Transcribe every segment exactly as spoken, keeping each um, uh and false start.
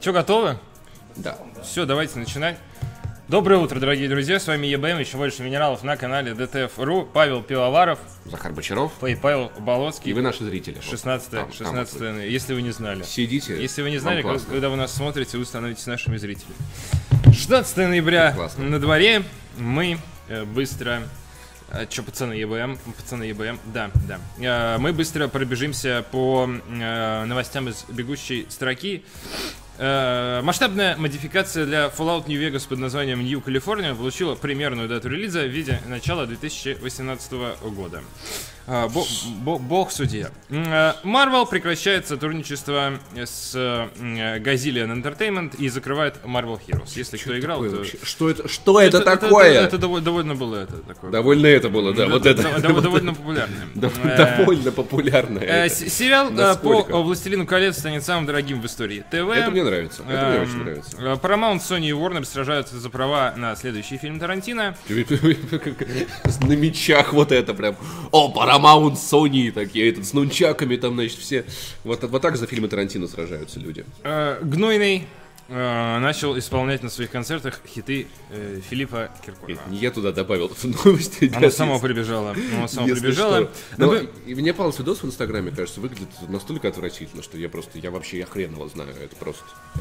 Че, готовы? Да. Все, давайте начинать. Доброе утро, дорогие друзья, с вами ЕБМ, еще больше минералов на канале ДТФ точка ру, Павел Пивоваров, Захар Бочаров и Павел Болоцкий. И вы наши зрители. шестнадцатое, шестнадцатое, если вы не знали. Сидите. Если вы не знали, когда вы нас смотрите, вы становитесь нашими зрителями. шестнадцатое ноября на дворе, мы э, быстро... Че, пацаны, ЕБМ, пацаны, ЕБМ, да, да. Мы быстро пробежимся по э, новостям из бегущей строки. Э, масштабная модификация для Fallout New Vegas под названием New California получила примерную дату релиза в виде начала две тысячи восемнадцатого года. Э, бо, бо, бог судья. Marvel прекращает сотрудничество с э, Gazillion Entertainment и закрывает Marvel Heroes. Если что кто играл, то... Что это, что это, это такое? Это, это, это довольно, довольно было это такое. Довольно это было, да, вот это. Довольно популярное. Довольно популярное. Сериал по Властелину колец станет самым дорогим в истории ТВ. Это мне нравится, это мне очень нравится. Paramount, Sony и Warner сражаются за права на следующий фильм Тарантино. На мечах вот это прям. О, Paramount, Sony такие, этот с нунчаками там, значит, все. Вот, вот так за фильмы Тарантино сражаются люди. Гнойный начал исполнять на своих концертах хиты э, Филиппа Киркорова. Я туда добавил новости. Оно само прибежало. Оно само прибежало. Но, Но... И мне попался видос в Инстаграме, кажется, выглядит настолько отвратительно, что я просто, я вообще, я хрен его знаю, это просто...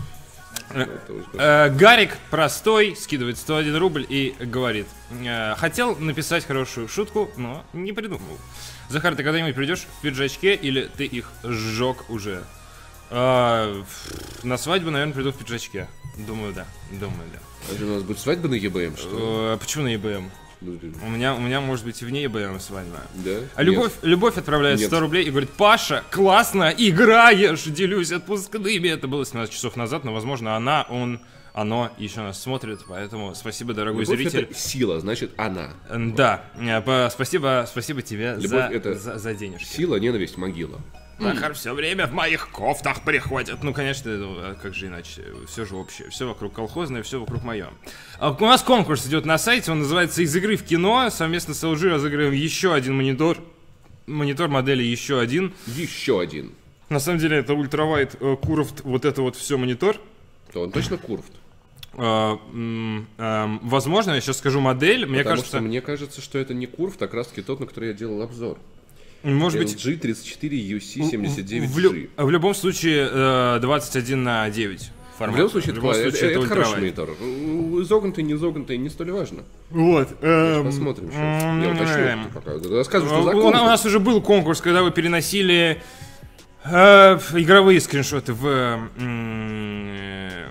Э, Гарик простой скидывает сто один рубль и говорит: э, хотел написать хорошую шутку, но не придумал. Захар, ты когда-нибудь придешь в пиджачке или ты их сжег уже? А, на свадьбу, наверное, приду в пиджачке. Думаю, да. Думаю, да. А у нас будет свадьба на ЕБМ, что ли? А, почему на ЕБМ? У меня, у меня может быть и вне ЕБМ свадьба. Да? А Любовь, Любовь отправляет сто рублей и говорит: Паша, классно играешь, делюсь отпускными. Это было семнадцать часов назад, но, возможно, она, он, оно еще нас смотрит. Поэтому спасибо, дорогой Любовь зритель. Это сила, значит, она. Да. Вот. Спасибо, спасибо тебе за, это за, за денежки. Сила, ненависть, могила. Захар все время в моих кофтах приходит. Ну, конечно, а как же иначе? Все же общее. Все вокруг колхозное, все вокруг мое. А у нас конкурс идет на сайте. Он называется «Из игры в кино». Совместно с эл джи разыграем еще один монитор. Монитор модели еще один. Еще один. На самом деле это ультравайд Curved. Вот это вот все монитор. То он точно Curved? Uh, um, um, возможно, я сейчас скажу модель. Мне Потому кажется... что мне кажется, что это не Curved, а как раз таки тот, на который я делал обзор. Может эл быть, джи тридцать четыре ю си семьдесят девять в, джи. в, в любом случае двадцать один на девять формат. В любом случае, в любом это, случае это, это, это хороший монитор. Изогнутый, не изогнутый, не столь важно. Вот. Эм, посмотрим сейчас. Я уточню пока. Расскажу, что за конкурс. У нас уже был конкурс, когда вы переносили э, игровые скриншоты в... Э,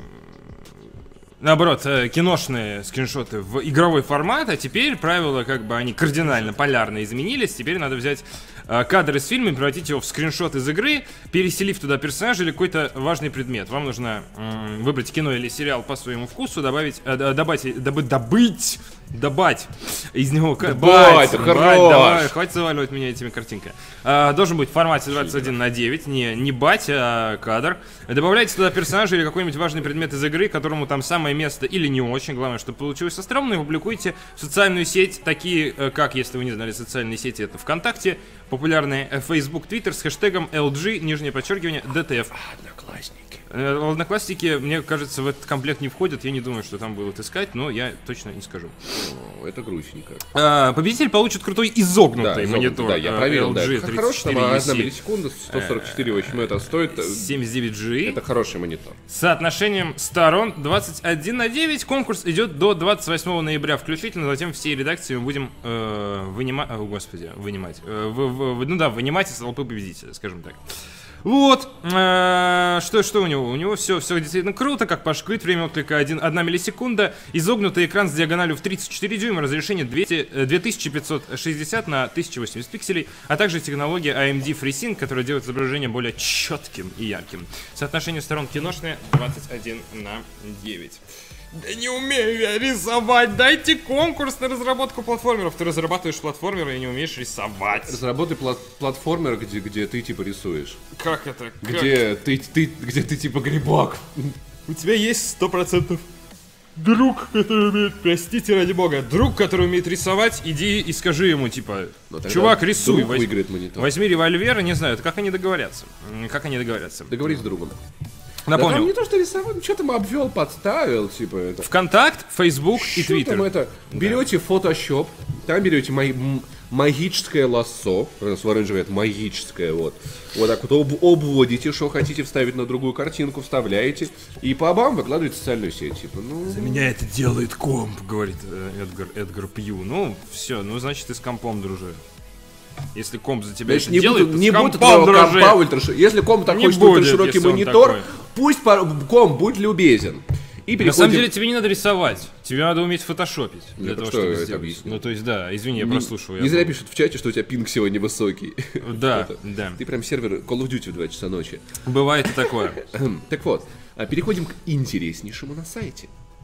наоборот, киношные скриншоты в игровой формат, а теперь правила, как бы, они кардинально, полярно изменились. Теперь надо взять э, кадр из фильма и превратить его в скриншот из игры, переселив туда персонажа или какой-то важный предмет. Вам нужно э, выбрать кино или сериал по своему вкусу, добавить, э, добавить, добыть, добыть, добавить из него... Добавить, это хорош! Давай, хватит заваливать меня этими картинками. Э, должен быть в формате двадцать один на девять, не, не бать, а кадр. Добавляйте туда персонажа или какой-нибудь важный предмет из игры, которому там самое место или не очень, главное, чтобы получилось остроумно, и публикуйте в социальную сеть, такие как, если вы не знали, социальные сети, это ВКонтакте, популярные Facebook, Twitter с хэштегом эл джи, нижнее подчеркивание, ди ти эф. Одноклассники. Одноклассники, мне кажется, в этот комплект не входят, я не думаю, что там будут искать, но я точно не скажу. О, это грустненько. А, победитель получит крутой изогнутый да, монитор. Да, я проверил, эл джи да. Хорошего, одна миллисекунда, сто сорок четыре, в общем, это стоит... семьдесят девять джи. Это хороший монитор. С соотношением сторон двадцать один на девять. Конкурс идет до двадцать восьмого ноября включительно. Затем всей редакции мы будем э, вынимать... О, господи, вынимать. Э, в, в, ну да, вынимать из толпы победителя, скажем так. Вот, э, что, что у него? У него все, все действительно круто, как пашквит, время отклика одна миллисекунда, изогнутый экран с диагональю в тридцать четыре дюйма, разрешение двести, две тысячи пятьсот шестьдесят на тысяча восемьдесят пикселей, а также технология эй эм ди FreeSync, которая делает изображение более четким и ярким. Соотношение сторон киношное двадцать один на девять. Да не умею я рисовать, дайте конкурс на разработку платформеров. Ты разрабатываешь платформеры и не умеешь рисовать. Разработай плат платформер, где, где ты типа рисуешь. Как это? Как? Где, ты, ты, где ты типа грибок. У тебя есть сто процентов друг, который умеет, простите ради бога, друг, который умеет рисовать, иди и скажи ему, типа, чувак, рисуй, возьми, возьми револьвер, не знаю, как они договорятся, как они договорятся. Договорись с другом. Напомню. Да там не то, что рисовал, что там обвел, подставил, типа это. ВКонтакт, Фейсбук и Что Твиттер. там это? Берете Photoshop, там берете ма- м- магическое лассо, с оранжевое, это магическое, вот. Вот так вот об- обводите, что хотите вставить на другую картинку, вставляете, и по обам выкладываете в социальную сеть, типа, ну... За меня это делает комп, говорит э, Эдгар, Эдгар Пью. Ну, все, ну, значит, ты с компом дружи. Если комп за тебя Значит, это не делает, буду, то не с будет компом этого дружи. компа ультра- Если комп так Не хочет будет, ультраширокий если он монитор, такой. пусть по- комп будет любезен. И На самом переходим- деле тебе не надо рисовать, тебе надо уметь фотошопить для Я того, что чтобы это сделать. объясню? Ну, то есть, да, извини, я Не- прослушиваю. Не я зря был- пишут в чате, что у тебя пинг сегодня высокий. Да, Что-то. да. Ты прям сервер Call of Duty в два часа ночи. Бывает и такое. Так вот, а переходим к интереснейшему на сайте.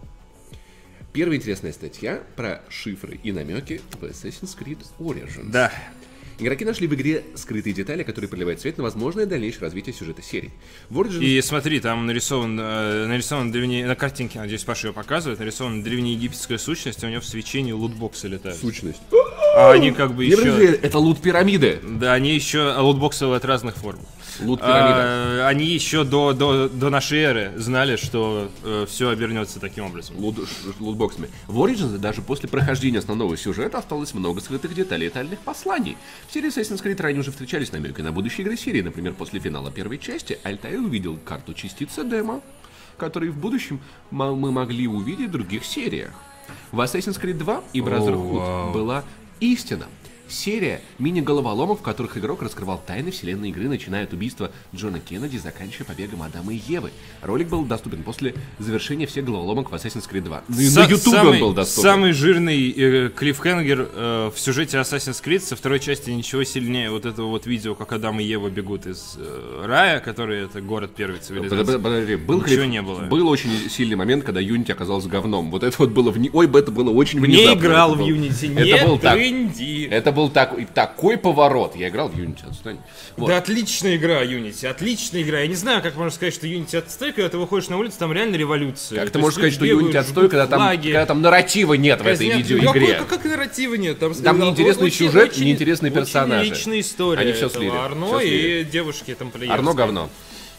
Первая интересная статья про шифры и намеки в Assassin's Creed Origins. Да. Игроки нашли в игре скрытые детали, которые проливают свет на возможное дальнейшее развитие сюжета серии. В Origins... И смотри, там нарисован, э, нарисован древне... на картинке, надеюсь, Паша ее показывает, нарисована древнеегипетская сущность, а у нее в свечении лутбоксы летают. Сущность. А они как бы Не еще... подожди, это лут пирамиды. Да, они еще лутбоксы от разных форм. Лут пирамида. А, они еще до, до, до нашей эры знали, что э, все обернется таким образом. Лут- ш- лутбоксами. В Origins даже после прохождения основного сюжета осталось много скрытых деталей и тайных посланий. В серии Assassin's Creed ранее уже встречались намеки на будущие игры серии. Например, после финала первой части Альтаир увидел карту частицы демо, которые в будущем м- мы могли увидеть в других сериях. В Assassin's Creed два и Brotherhood вау. была истина. Серия мини-головоломок, в которых игрок раскрывал тайны вселенной игры, начиная от убийства Джона Кеннеди, заканчивая побегом Адама и Евы. Ролик был доступен после завершения всех головоломок в Assassin's Creed два. Ну и Са- на YouTube самый, он был доступен. Самый жирный э, клиффхенгер э, в сюжете Assassin's Creed со второй части ничего сильнее вот этого вот видео, как Адам и Ева бегут из э, рая, который это город первой цивилизации. Подожди, подожди, был, Ничего клип- не было. был очень сильный момент, когда Unity оказался говном. Вот это вот было вне... Ой, это было очень Не внезапно. играл Это в был- Unity, это не был так. трынди. Это был так... такой поворот. Я играл в Unity, отстань. Вот. Да отличная игра Unity, отличная игра. Я не знаю, как можно сказать, что Unity отстой, когда ты выходишь на улицу, там реально революция. Как То ты можешь сказать, есть что люди Unity бегают, отстой, жгут когда там, флаги, когда там нарратива нет в этой казнят. видеоигре? Какой- Как, как нарратива нет? Там, Там ну, неинтересный очень- сюжет, очень- неинтересные очень персонажи. личная история Они все этого слили, Арно все слили. и девушки там Арно говно.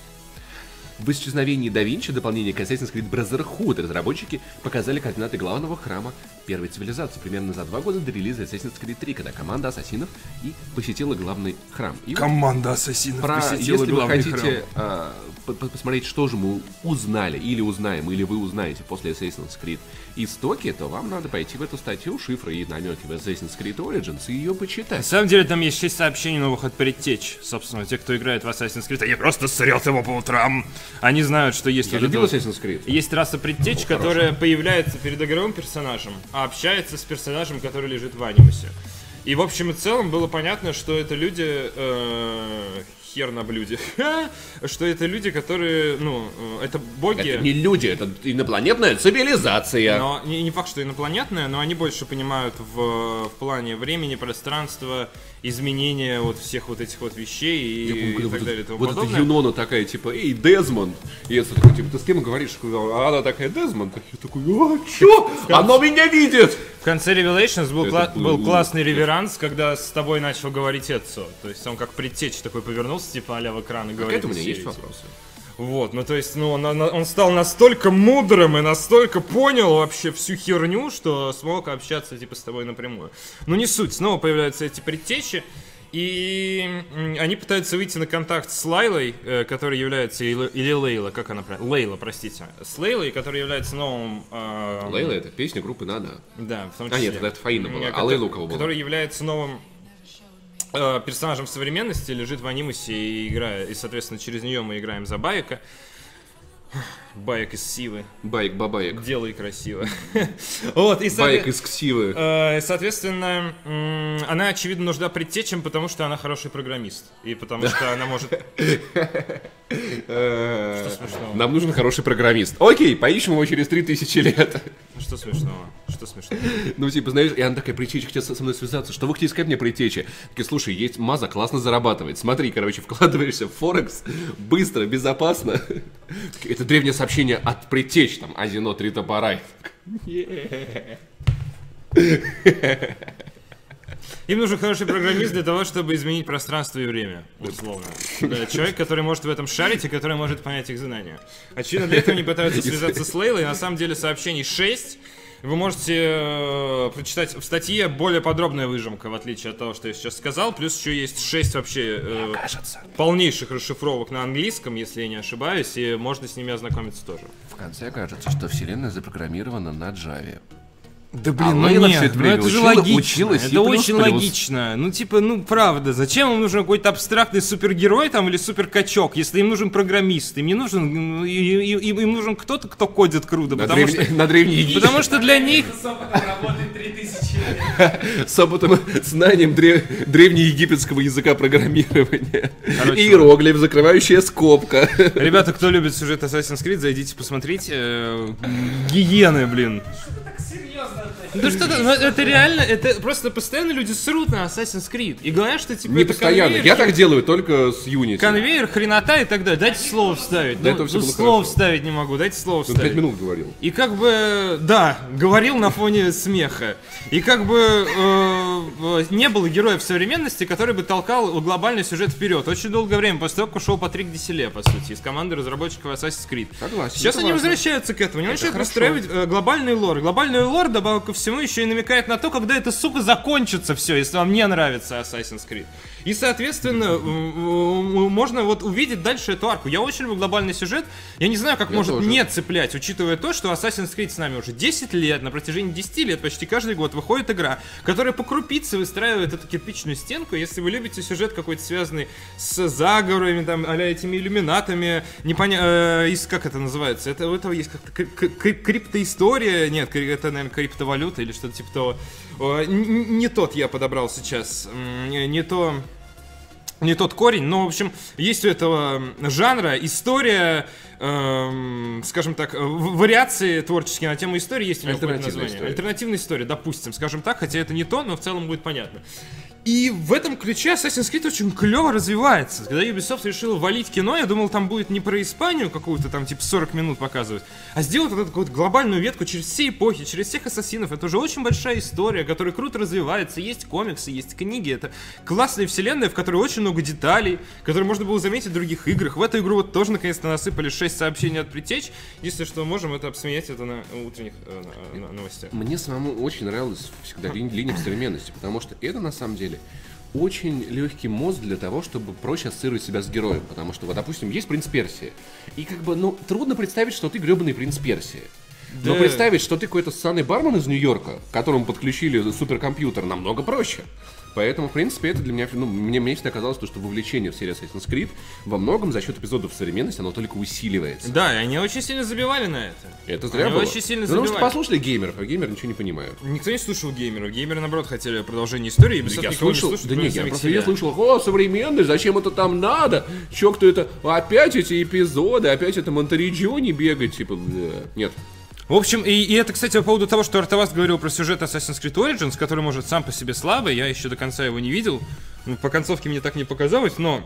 В исчезновении да Винчи, дополнение к Assassin's Creed Brotherhood, разработчики показали координаты главного храма первой цивилизации примерно за два года до релиза Assassin's Creed три, когда команда ассасинов и посетила главный храм. И вот Команда ассасинов про, посетила если вы главный хотите храм. а, по- по- посмотреть, что же мы узнали, или узнаем, или вы узнаете после Assassin's Creed истоки, то вам надо пойти в эту статью «Шифры и намеки в Assassin's Creed Origins» и ее На почитать. самом деле там есть шесть сообщений новых от предтеч. Собственно, те, кто играет в Assassin's Creed, они просто срет его по утрам. Они знают, что есть Я вот любил это вот- Assassin's Creed. Есть раса предтеч, которая появляется перед игровым персонажем, а общается с персонажем, который лежит в анимусе. И в общем и целом было понятно, что это люди... э, хер на блюде. Что это люди, которые... Ну, э, это боги... Это не люди, это инопланетная цивилизация. Но не, не факт, что инопланетные, но они больше понимают в, в плане времени, пространства, изменения вот всех вот этих вот вещей и, Я помню, и когда так вот, далее и это- тому вот эта подобное. Юнона такая, типа, эй, Дезмонд. И я такой, типа, ты с кем говоришь? А она такая, Дезмонд. Я такой, а, чё? Оно меня видит! В конце Revelations был, Это кла- было- был классный реверанс, когда с тобой начал говорить Эдсо. То есть он как предтечь такой повернулся, типа а-ля в экран и К говорит. этому у меня из есть серии, вопросы. Вот, ну то есть, ну он, он- он стал настолько мудрым и настолько понял вообще всю херню, что смог общаться типа с тобой напрямую. Ну не суть, снова появляются эти предтечи, и м, они пытаются выйти на контакт с Лайлой, э, которая является, или, или Лейла, как она правильно? Лейла, простите. С Лейлой, которая является новым... э, Лейла — это песня группы Нада. Да, в том А, числе. нет, это Фаина была. Э, А который- Лейла у кого была? Который является новым э, персонажем современности, лежит в анимусе и играет. И, соответственно, через нее мы играем за Байка. Байк из Сивы. Байк, бабаек. Делай красиво. Вот, и Байк соответ- из Ксивы. э, соответственно, м, она, очевидно, нужна предтечам, потому что она хороший программист. И потому что она может... Э, смешного? Нам нужен хороший программист. Окей, поищем его через три тысячи лет. Что смешного? Что смешного? Ну, типа, знаешь, и она такая, предтеча хотела со мной связаться. Что вы хотите сказать мне, предтеча? Такие, слушай, есть маза, классно зарабатывает. Смотри, короче, вкладываешься в Форекс, быстро, безопасно. Это древнее сообщение от предтеч, там, Азино, три топора. Им нужен хороший программист для того, чтобы изменить пространство и время, условно. Да, человек, который может в этом шарить и который может понять их знания. Очевидно, для этого они пытаются связаться с Лейлой. На самом деле сообщений шесть. Вы можете э, прочитать в статье более подробная выжимка, в отличие от того, что я сейчас сказал. Плюс еще есть шесть вообще э, полнейших расшифровок на английском, если я не ошибаюсь, и можно с ними ознакомиться тоже. В конце кажется, что вселенная запрограммирована на Java. Да блин, а ну Лейла нет, все это ну время это же учила, логично, училась это и плюс, очень плюс. логично. Ну типа, ну правда, зачем им нужен какой-то абстрактный супергерой там или суперкачок, если им нужен программист, им не нужен, и, и, и, им нужен кто-то, кто кодит круто, На, потому древне, что, на древней Египте. потому что для них... С опытом работает три тысячи лет. С опытом, знанием древ... древнеегипетского языка программирования. Короче, Иероглиф, закрывающая скобка. Ребята, кто любит сюжет Assassin's Creed, зайдите посмотреть. Э, гиены, блин. Так серьезно относишься. Да что-то, ну, это реально, это просто постоянно люди срут на Assassin's Creed. И говорят, что типа Не это постоянно. конвейер, Я так делаю только с Unity. конвейер, хренота и так далее. Дайте слово вставить. Да ну, этого всё ну, было слово хорошо. вставить не могу, дайте слово Ну, вставить. пять минут говорил. И как бы, да, говорил на фоне смеха. И как бы э, э, не было героя в современности, который бы толкал глобальный сюжет вперед. Очень долгое время после того, как ушел Патрик Деселе, по сути, из команды разработчиков Assassin's Creed. Согласен. Сейчас это они важно. возвращаются к этому. Они начинают хорошо. выстраивать э, глобальный лор. Глобальный лор, добавок ко всему, еще и намекает на то, когда это, сука, закончится все, если вам не нравится Assassin's Creed. И, соответственно, м- м- можно вот увидеть дальше эту арку. Я очень люблю глобальный сюжет. Я не знаю, как Я может тоже. не цеплять, учитывая то, что Assassin's Creed с нами уже десять лет, на протяжении десяти лет почти каждый год выходит игра, которая по крупице выстраивает эту кирпичную стенку. Если вы любите сюжет какой-то связанный с заговорами, там, а-ля этими иллюминатами, непоня... э, из, как это называется? Это, у этого есть как-то кри- кри- криптоистория, нет, кри- это, наверное, криптовалюта или что-то типа того. О, н- не тот я подобрал сейчас, М, не, не то... Не тот корень, но, в общем, есть у этого жанра история, эм, скажем так, в- вариации творческие на тему истории, есть у него какое-то Альтернативная название. история. Альтернативная история, допустим, скажем так, хотя это не то, но в целом будет понятно. И в этом ключе Assassin's Creed очень клево развивается. Когда Ubisoft решила валить кино, я думал, там будет не про Испанию какую-то там, типа, сорок минут показывать, а сделать вот эту вот глобальную ветку через все эпохи, через всех ассасинов. Это уже очень большая история, которая круто развивается. Есть комиксы, есть книги. Это классная вселенная, в которой очень много деталей, которые можно было заметить в других играх. В эту игру вот тоже наконец-то насыпали шесть сообщений от Предтеч. Если что, можем это обсменять это на утренних э, на- на- новостях. Мне самому очень нравилась всегда ли- линия в современности, потому что это на самом деле очень легкий мозг для того, чтобы проще ассоциировать себя с героем. Потому что, вот, допустим, есть принц Персии. И как бы, ну, трудно представить, что ты гребаный принц Персии. Но Да. представить, что ты какой-то ссаный бармен из Нью-Йорка, к которому подключили суперкомпьютер, намного проще. Поэтому, в принципе, это для меня, ну, мне, мне всегда казалось, что вовлечение в серию Assassin's Creed во многом за счет эпизодов современности, оно только усиливается. Да, и они очень сильно забивали на это. Это зря Они было. очень сильно Потому что забивали. послушали геймеров, а геймеры ничего не понимают. Никто не слушал геймеров. Геймеры, наоборот, хотели продолжение истории. Ubisoft Я никого слышал, не слушает, да кроме нет, я самих просто себя. я слышал, о, современный, зачем это там надо? Чё, кто это, опять эти эпизоды, опять это Монтериджони бегать, типа, бля. Нет. В общем, и, и это, кстати, по поводу того, что Артаваст говорил про сюжет Assassin's Creed Origins, который, может, сам по себе слабый, я еще до конца его не видел. Ну, по концовке мне так не показалось, но...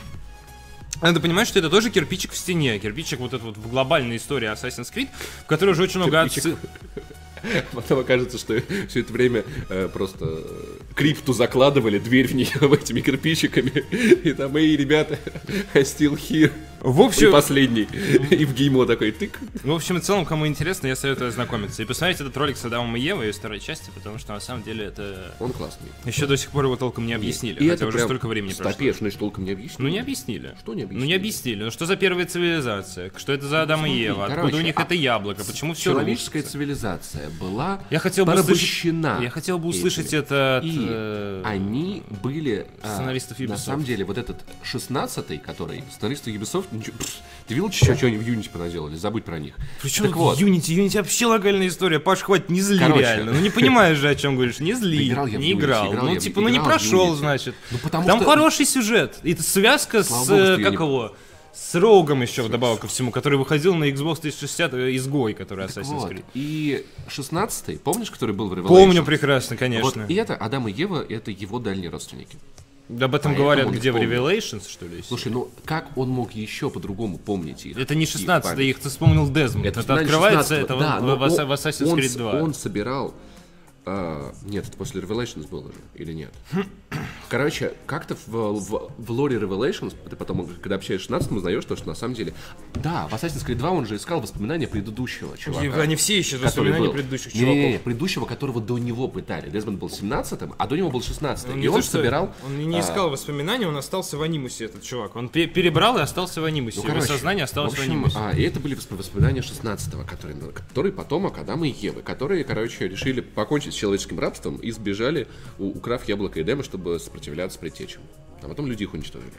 Надо понимать, что это тоже кирпичик в стене. Кирпичик вот этот вот в глобальной истории Assassin's Creed, в которой уже очень много Кирпичик. отсыл... Потом окажется, что все это время э, просто э, крипту закладывали, дверь в нее этими кирпичиками. И там, эй, ребята, I still here. В И общем, последний. И в геймо такой тык. в общем и целом, кому интересно, я советую ознакомиться. И посмотреть этот ролик с Адамом и Евой из второй части, потому что на самом деле это... Он классный. Еще до сих пор его толком не объяснили, И хотя это уже прям столько времени прошло. стопе, что значит толком не объяснили. Ну не объяснили. Что не объяснили? Ну не объяснили. Ну что за первая цивилизация? Что это за Адам и смотри, Ева? Откуда короче, у них а- это яблоко? Почему все Человеческая цивилизация была Я хотел бы порабощена. услышать, я хотел бы этими. услышать это от... И э, они были... а, сценаристов На Ubisoft. самом деле, вот этот шестнадцатый, который сценаристы Ubisoft... Ничего, пф, ты видел, что, что они в Unity понаделали? Забудь про них. Причем Так вот. Unity? Unity вообще локальная история. Паш, хватит, не зли Короче. реально. Ну не понимаешь же, о чем говоришь. Не зли, Играл я в не Unity, играл. играл Ну я в- типа, ну не играл в прошел, Unity. значит. Ну, потому Там что- хороший сюжет. И это связка Слава с... богу, что э, я как не- его? С Рогом еще вдобавок ко всему, который выходил на Xbox триста шестьдесят, э, изгой, который Assassin's Вот. Creed. И шестнадцатый, помнишь, который был в Revelation? Помню прекрасно, Вот конечно. и это Адам и Ева, это его дальние родственники. Об этом Поэтому говорят он где, в помнит. Revelations, что ли? Слушай, ну как он мог еще по-другому помнить их? Это не их шестнадцатый, память? их ты вспомнил Дезмонд. Это, финал открывается шестнадцатого, это да, в, но в, в он- Assassin's он Creed с- два. Он собирал А, нет, это после Revelations было же, или нет? Короче, как-то в, в, в лоре Revelations, ты потом, когда общаешься с шестнадцатым, узнаешь то, что на самом деле... Да, в Assassin's Creed два он же искал воспоминания предыдущего чувака. Они все ищут воспоминания предыдущих не, чуваков. Не, не, предыдущего, которого до него пытали. Дезмонд был семнадцатым, а до него был шестнадцатым. Он и он то, собирал... Он не искал а... воспоминания, он остался в анимусе, этот чувак. Он перебрал и остался в анимусе. Ну, короче, его сознание осталось в, в общем, анимусе. А, и это были воспоминания шестнадцатого, которые, которые потомок Адама и Евы, которые, короче, решили покончить с человеческим рабством и сбежали, украв яблоко Эдема, чтобы сопротивляться предтечам. А потом люди их уничтожили.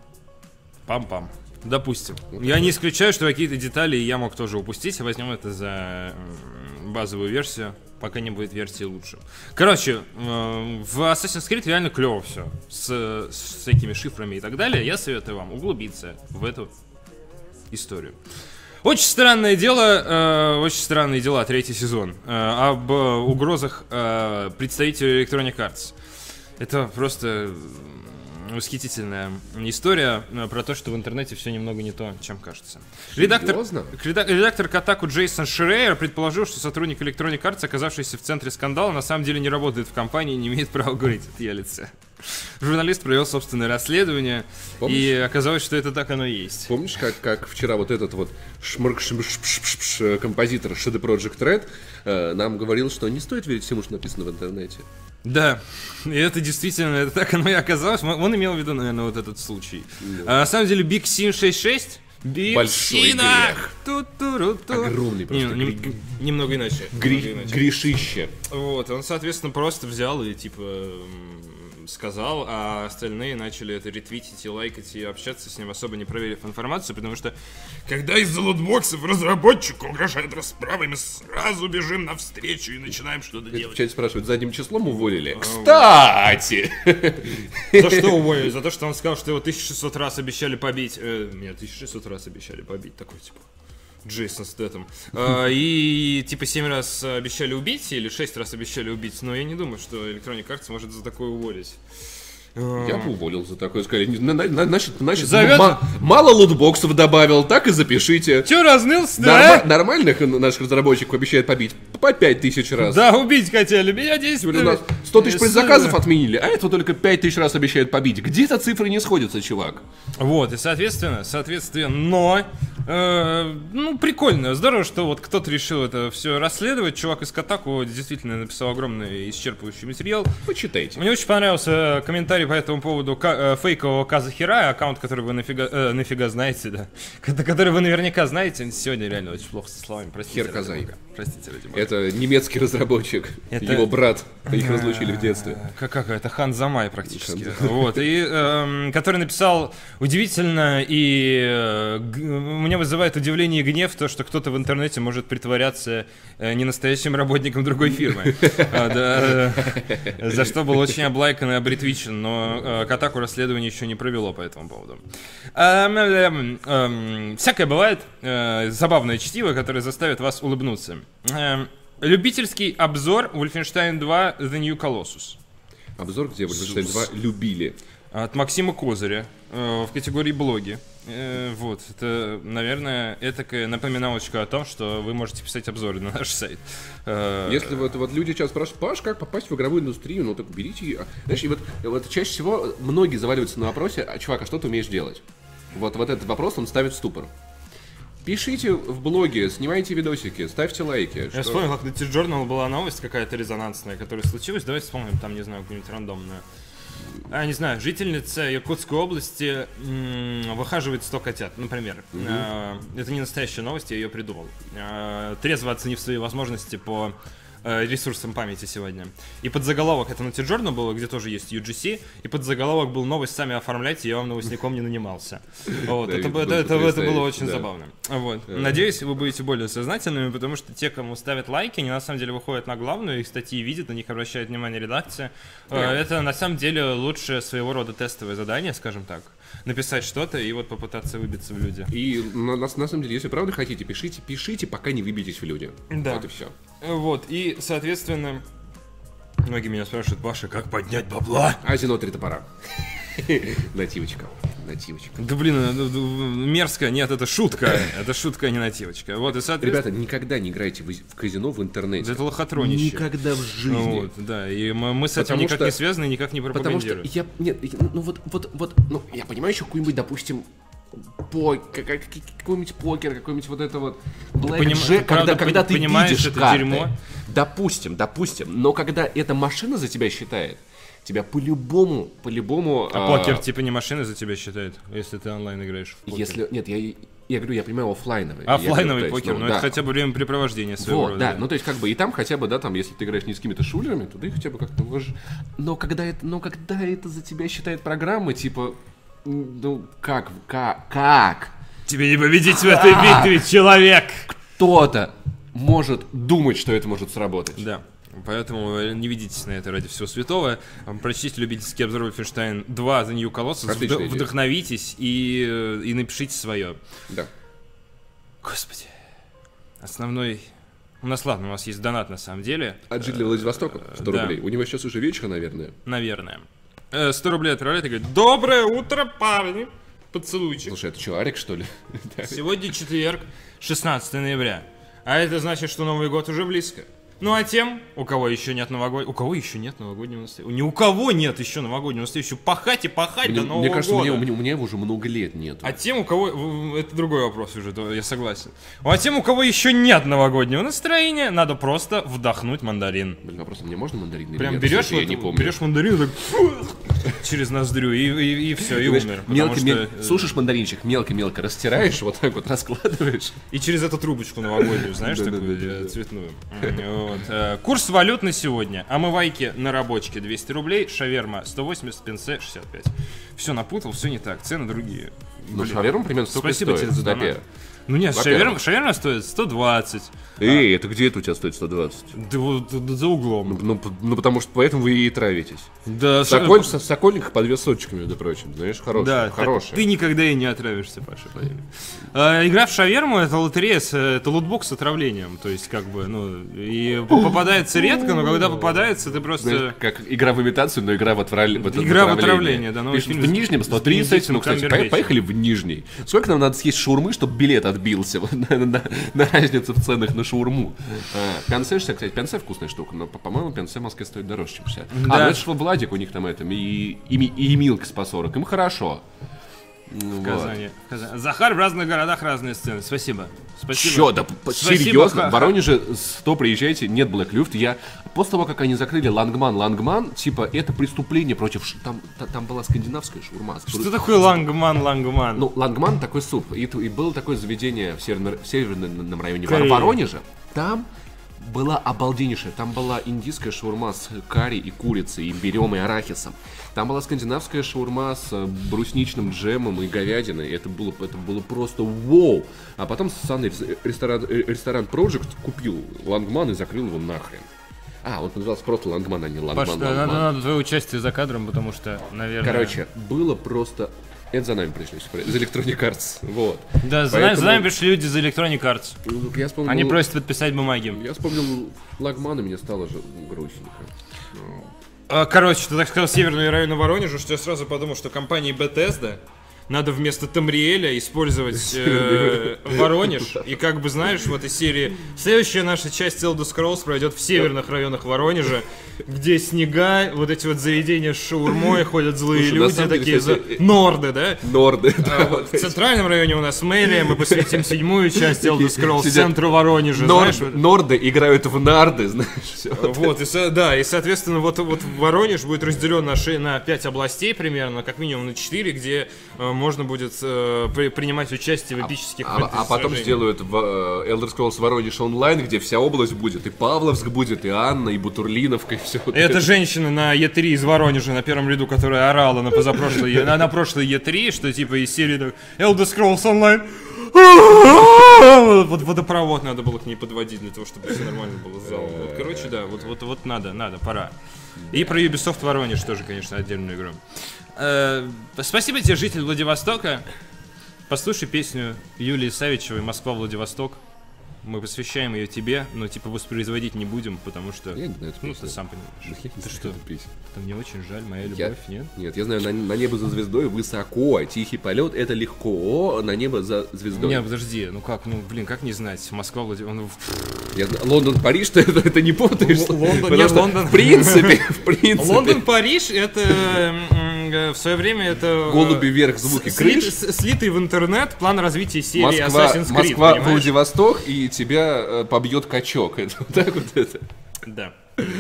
Пам-пам. Допустим. Вот я не исключаю, что какие-то детали я мог тоже упустить. Возьмем это за базовую версию, пока не будет версии лучше. Короче, в Assassin's Creed реально клево все. С, с всякими шифрами и так далее. Я советую вам углубиться в эту историю. Очень странное дело, э, очень странные дела, третий сезон. Э, об э, угрозах э, представителей Electronic Arts. Это просто восхитительная история э, про то, что в интернете все немного не то, чем кажется. Редактор, редактор Kotaku Джейсон Шрейер предположил, что сотрудник Electronic Arts, оказавшийся в центре скандала, на самом деле не работает в компании и не имеет права говорить от ее лица. Журналист провел собственное расследование, помнишь? И оказалось, что это так оно и есть. Помнишь, как, как вчера вот этот вот шмырк шмырк шмырк композитор си ди Projekt Red э, нам говорил, что не стоит верить всему, что написано в интернете. Да, и это действительно, это так оно и оказалось. Он имел в виду, наверное, вот этот случай. Да. А на самом деле Big Sin шестьдесят шесть... Big Большой Sina! грех. Ту-ту-ру-ту. Огромный просто. Не, гри... нем, немного иначе. Гри... немного иначе. Грешище. Вот, он, соответственно, просто взял и, типа, сказал, а остальные начали это ретвитить и лайкать и общаться с ним, особо не проверив информацию, потому что когда из-за лутбоксов разработчику угрожают расправой, мы сразу бежим навстречу и начинаем что-то Это делать. В чате спрашивают, задним числом уволили? А, кстати! За что уволили? За то, что он сказал, что его тысяча шестьсот раз обещали побить. Э, нет, тысяча шестьсот раз обещали побить, такой, типа... Джейсон Стэттем. А, и типа семь раз обещали убить, или шесть раз обещали убить, но я не думаю, что Electronic Arts может за такое уволить. Я бы уволил за такое, сказали. Значит, значит Зовет... м- мало лутбоксов добавил, так и запишите. Че разнылся, Норма- Нормальных наших разработчиков обещают побить по пять тысяч раз. Да, убить хотели, меня десять. У нас сто тысяч предзаказов отменили, а этого только пять тысяч раз обещают побить. Где-то цифры не сходятся, чувак. Вот, и соответственно, соответственно, но... Э, ну, прикольно, здорово, что вот кто-то решил это все расследовать. Чувак из Kotaku действительно написал огромный исчерпывающий материал. Почитайте. Мне очень понравился комментарий по этому поводу к- фейкового Каза Хирая, аккаунт, который вы нафига, э, нафига знаете, да. Который вы наверняка знаете. Сегодня реально очень плохо со словами. Простите, Хер Казай. Простите, ради бога. Это немецкий разработчик. Это... Его брат. Их разлучили в детстве. Как, как это Хан Замай практически. Вот. И э, который написал удивительно и э, г- меня вызывает удивление и гнев то, что кто-то в интернете может притворяться э, ненастоящим работником другой фирмы. За что был очень облайкан и обретвичен, но Kotaku расследование еще не провело по этому поводу. Всякое бывает. Забавное чтиво, которое заставит вас улыбнуться. Любительский обзор Wolfenstein два The New Colossus. Обзор, где Wolfenstein два любили. От Максима Козыря э, в категории блоги. Э, вот, это, наверное, этакая напоминалочка о том, что вы можете писать обзоры на наш сайт. Э, Если вот, вот люди сейчас спрашивают, Паш, как попасть в игровую индустрию, ну так берите. Знаешь, и вот, вот чаще всего многие заваливаются на вопросе, а чувак, а что ты умеешь делать? Вот, вот этот вопрос он ставит в ступор. Пишите в блоге, снимайте видосики, ставьте лайки. Я что... вспомнил, как на T-Journal была новость какая-то резонансная, которая случилась. Давайте вспомним, там, не знаю, какую-нибудь рандомную. А, не знаю, жительница Якутской области м- выхаживает сто котят, например. Mm-hmm. А, это не настоящая новость, я ее придумал. А, трезво оценив свои возможности по а, ресурсам памяти сегодня. И подзаголовок, это на T-Journal было, где тоже есть ю джи си, и подзаголовок был «Новость сами оформляйте, я вам новостником не нанимался». Вот, это было очень забавно. Надеюсь, вы будете более сознательными, потому что те, кому ставят лайки, они на самом деле выходят на главную, их статьи видят, на них обращает внимание редакция. Это на самом деле лучшее своего рода тестовое задание, скажем так. Написать что-то и вот попытаться выбиться в люди. И на, на, на самом деле, если правда хотите, пишите, пишите, пока не выбьетесь в люди. Да. Вот и все. Вот, и, соответственно, многие меня спрашивают, Паша, как поднять бабла? Азино три топора. Нативочка. Нативочка. Да блин, мерзко, нет, это шутка. Это шутка, а не нативочка. Вот, и соответственно... Ребята, никогда не играйте в, в казино в интернете. Это лохотронище. Никогда в жизни. Вот, да, и мы, мы с этим Потому никак что- не связаны, никак не Потому пропагандируем. что я... Нет, ну вот, вот, вот, ну, я понимаю еще какой-нибудь, допустим, по, как- как- какой-нибудь покер, какой-нибудь вот это вот Black поним- Jack, ты правда когда, когда ты понимаешь видишь это карты. дерьмо? Допустим, допустим, но когда эта машина за тебя считает, тебя по-любому, по-любому... А а, покер типа не машина за тебя считает, если ты онлайн играешь в покер. Если... Нет, я, я говорю, я понимаю оффлайновый. Оффлайновый Я говорю, то есть, покер, ну, но да. это хотя бы времяпрепровождение своего Вот, рода. да, ну то есть как бы и там хотя бы, да, там, если ты играешь не с какими-то шулерами, то ты хотя бы как-то можешь... Но когда это, но когда это за тебя считает программа, типа, ну как, как, как Тебе не победить в этой битве, человек! кто-то может думать, что это может сработать? Да. Поэтому не ведитесь на это ради всего святого. Прочтите любительский обзор Wolfenstein два The New Colossus, Отличная вд- идея. вдохновитесь и, и напишите свое. Да. Господи. Основной... У нас, ладно, у нас есть донат на самом деле. От жителя Владивостока сто да. рублей. У него сейчас уже вечер, наверное. Наверное. Э, сто рублей отправляет и говорит: доброе утро, парни! Поцелуйчик. Слушай, это что, Арик, что ли? Да. Сегодня четверг, шестнадцатое ноября. А это значит, что Новый год уже близко. Ну а тем, у кого еще нет новогоднего... У кого еще нет новогоднего настроения? Ни у кого нет еще новогоднего настроения. Еще пахать и пахать Мне, до Нового мне кажется, года. у меня, у меня его уже много лет нету. А тем, у кого... в- Это другой вопрос уже, то я согласен. А тем, у кого еще нет новогоднего настроения, надо просто вдохнуть мандарин. Блин, вопрос, мне можно мандарин или Прям нет? берешь, Слушай, я вот- не помню. берешь мандарин, так через ноздрю, и, и, и все, и Знаешь, умер. мелко, потому мел- что, э, Слушаешь мандаринчик, мелко-мелко растираешь, вот так вот раскладываешь. И через эту трубочку новогоднюю, знаешь, такую э, цветную. Вот. Э, Курс валют на сегодня. Омывайки на рабочке двести рублей, шаверма сто восемьдесят, пенсе шестьдесят пять. Все напутал, все не так, цены другие. Ну, Блин. шаверма примерно столько Спасибо стоит. тебе за Стопе. донат. Ну нет, Во-первых. шаверма, шаверма стоит сто двадцать. Эй, это где это у тебя стоит сто двадцать? Да вот да за углом. Ну, п- ну, потому что поэтому вы и травитесь. Да, В Соколь- в Сокольниках по две соточки, между прочим, знаешь, хорошие. Да, так хорошие. ты никогда и не отравишься, Паша, поверь. А, игра в шаверму — это лотерея, с- это лутбокс с отравлением. То есть, как бы, ну, и попадается редко, но когда попадается, ты просто... Знаешь, как игра в имитацию, но игра в, отврали- в это- Игра в отравление. отравление, да, новый Пишут, фильм в с- Нижнем с сто тридцать, ну, Бенедиктом кстати, Камбербэтчем. поехали в Нижний. Сколько нам надо съесть шаурмы, чтобы билет отбился вот на, на- на разницу в ценах на шаурму? А, Пенсе, кстати, пенсе вкусная штука, но, по- по-моему, пенсе в Москве стоит дороже, чем шестьдесят. А, Да. ну это же Владик, у них там это, и, и, и Милкс по сорок, им хорошо. Ну, В вот. Казани. в Казани. Захар, в разных городах разные сцены. Спасибо. Спасибо. Чё, да п- Спасибо, серьезно, ха- в Воронеже сто приезжайте, нет Black Luft. Я после того, как они закрыли Лангман, Лангман, типа, это преступление против... ш- Там, та- там была скандинавская шаурма. с Что гру- такое лангман, лангман? Ну, Лангман такой суп. И, т- и было такое заведение в, северно- в северном районе Вор- Корея. Воронежа. Там была обалденнейшая. Там была индийская шаурма с карри и курицей, имбирем и арахисом. Там была скандинавская шаурма с э, брусничным джемом и говядиной. Это было, это было просто вау. А потом Сан ресторан, э, ресторан Project купил Лангман и закрыл его нахрен. А, он назывался просто Лангман, а не Лангман. Паш, надо, Лангман. надо твое участие за кадром, потому что, наверное... Короче, было просто... Это за нами пришли, за Electronic Arts. Вот. Да, за, Поэтому- нами, за нами пришли люди за Electronic Arts. Ну, Я вспомнил, Они просят подписать бумаги. Я вспомнил Лагман, и мне стало же грустненько. А, Короче, ты так сказал северные районы Воронежа, что я сразу подумал, что компании Bethesda надо вместо Тамриэля использовать э, Воронеж. И как бы, знаешь, в этой серии следующая наша часть Elder Scrolls пройдет в северных районах Воронежа, где снега, вот эти вот заведения с шаурмой, ходят злые Слушай, на люди, самом деле, такие за... кстати, Норды, да? Норды. А вот в центральном районе у нас мэрия, мы посвятим седьмую часть Elder Scrolls Сидят центру Воронежа, Нор- знаешь? вот- Норды играют в нарды, знаешь, все. Вот, и, со- да, и, соответственно, вот, вот Воронеж будет разделен на, ши- на пять областей примерно, как минимум на четыре, где э, можно будет э, при- принимать участие в эпических А, а потом фэнтези-сражениях. сделают в, э, Elder Scrolls Воронеж онлайн, где вся область будет, и Павловск будет, и Анна, и Бутурлиновка, и все. Это женщина на Е три из Воронежа на первом ряду, которая орала на позапрошлой, Е- на, на прошлой Е три, что типа из серии так, Elder Scrolls Online. Вот водопровод надо было к ней подводить для того, чтобы все нормально было с залом. Вот, короче, да, вот, вот, вот надо, надо, пора. И про Ubisoft Воронеж тоже, конечно, отдельную игру. Э, Спасибо тебе, житель Владивостока. Послушай песню Юлии Савичевой «Москва-Владивосток». Мы посвящаем ее тебе, но типа воспроизводить не будем, потому что... Я не знаю эту Ну, песню. ты сам понимаешь. Я не Ты знаю что? эту песню. Это мне очень жаль, моя любовь, Я- нет? Нет, я знаю, на, на небо за звездой высоко, тихий полет это легко, на небо за звездой. Не, подожди, ну как, ну блин, как не знать? Москва, Влади- он... Я знаю, Лондон, Париж, ты это, это не путаешь. Л- Лондон, Потому нет, что, Лондон. в принципе, в принципе, Лондон, Париж, это м, э, в свое время это... э, голуби вверх, звуки с- крыш. слит- с- Слитый в интернет план развития серии Москва, Assassin's Creed, Москва, понимаешь? Владивосток, и тебя э, побьет качок. Это вот так вот это. Да.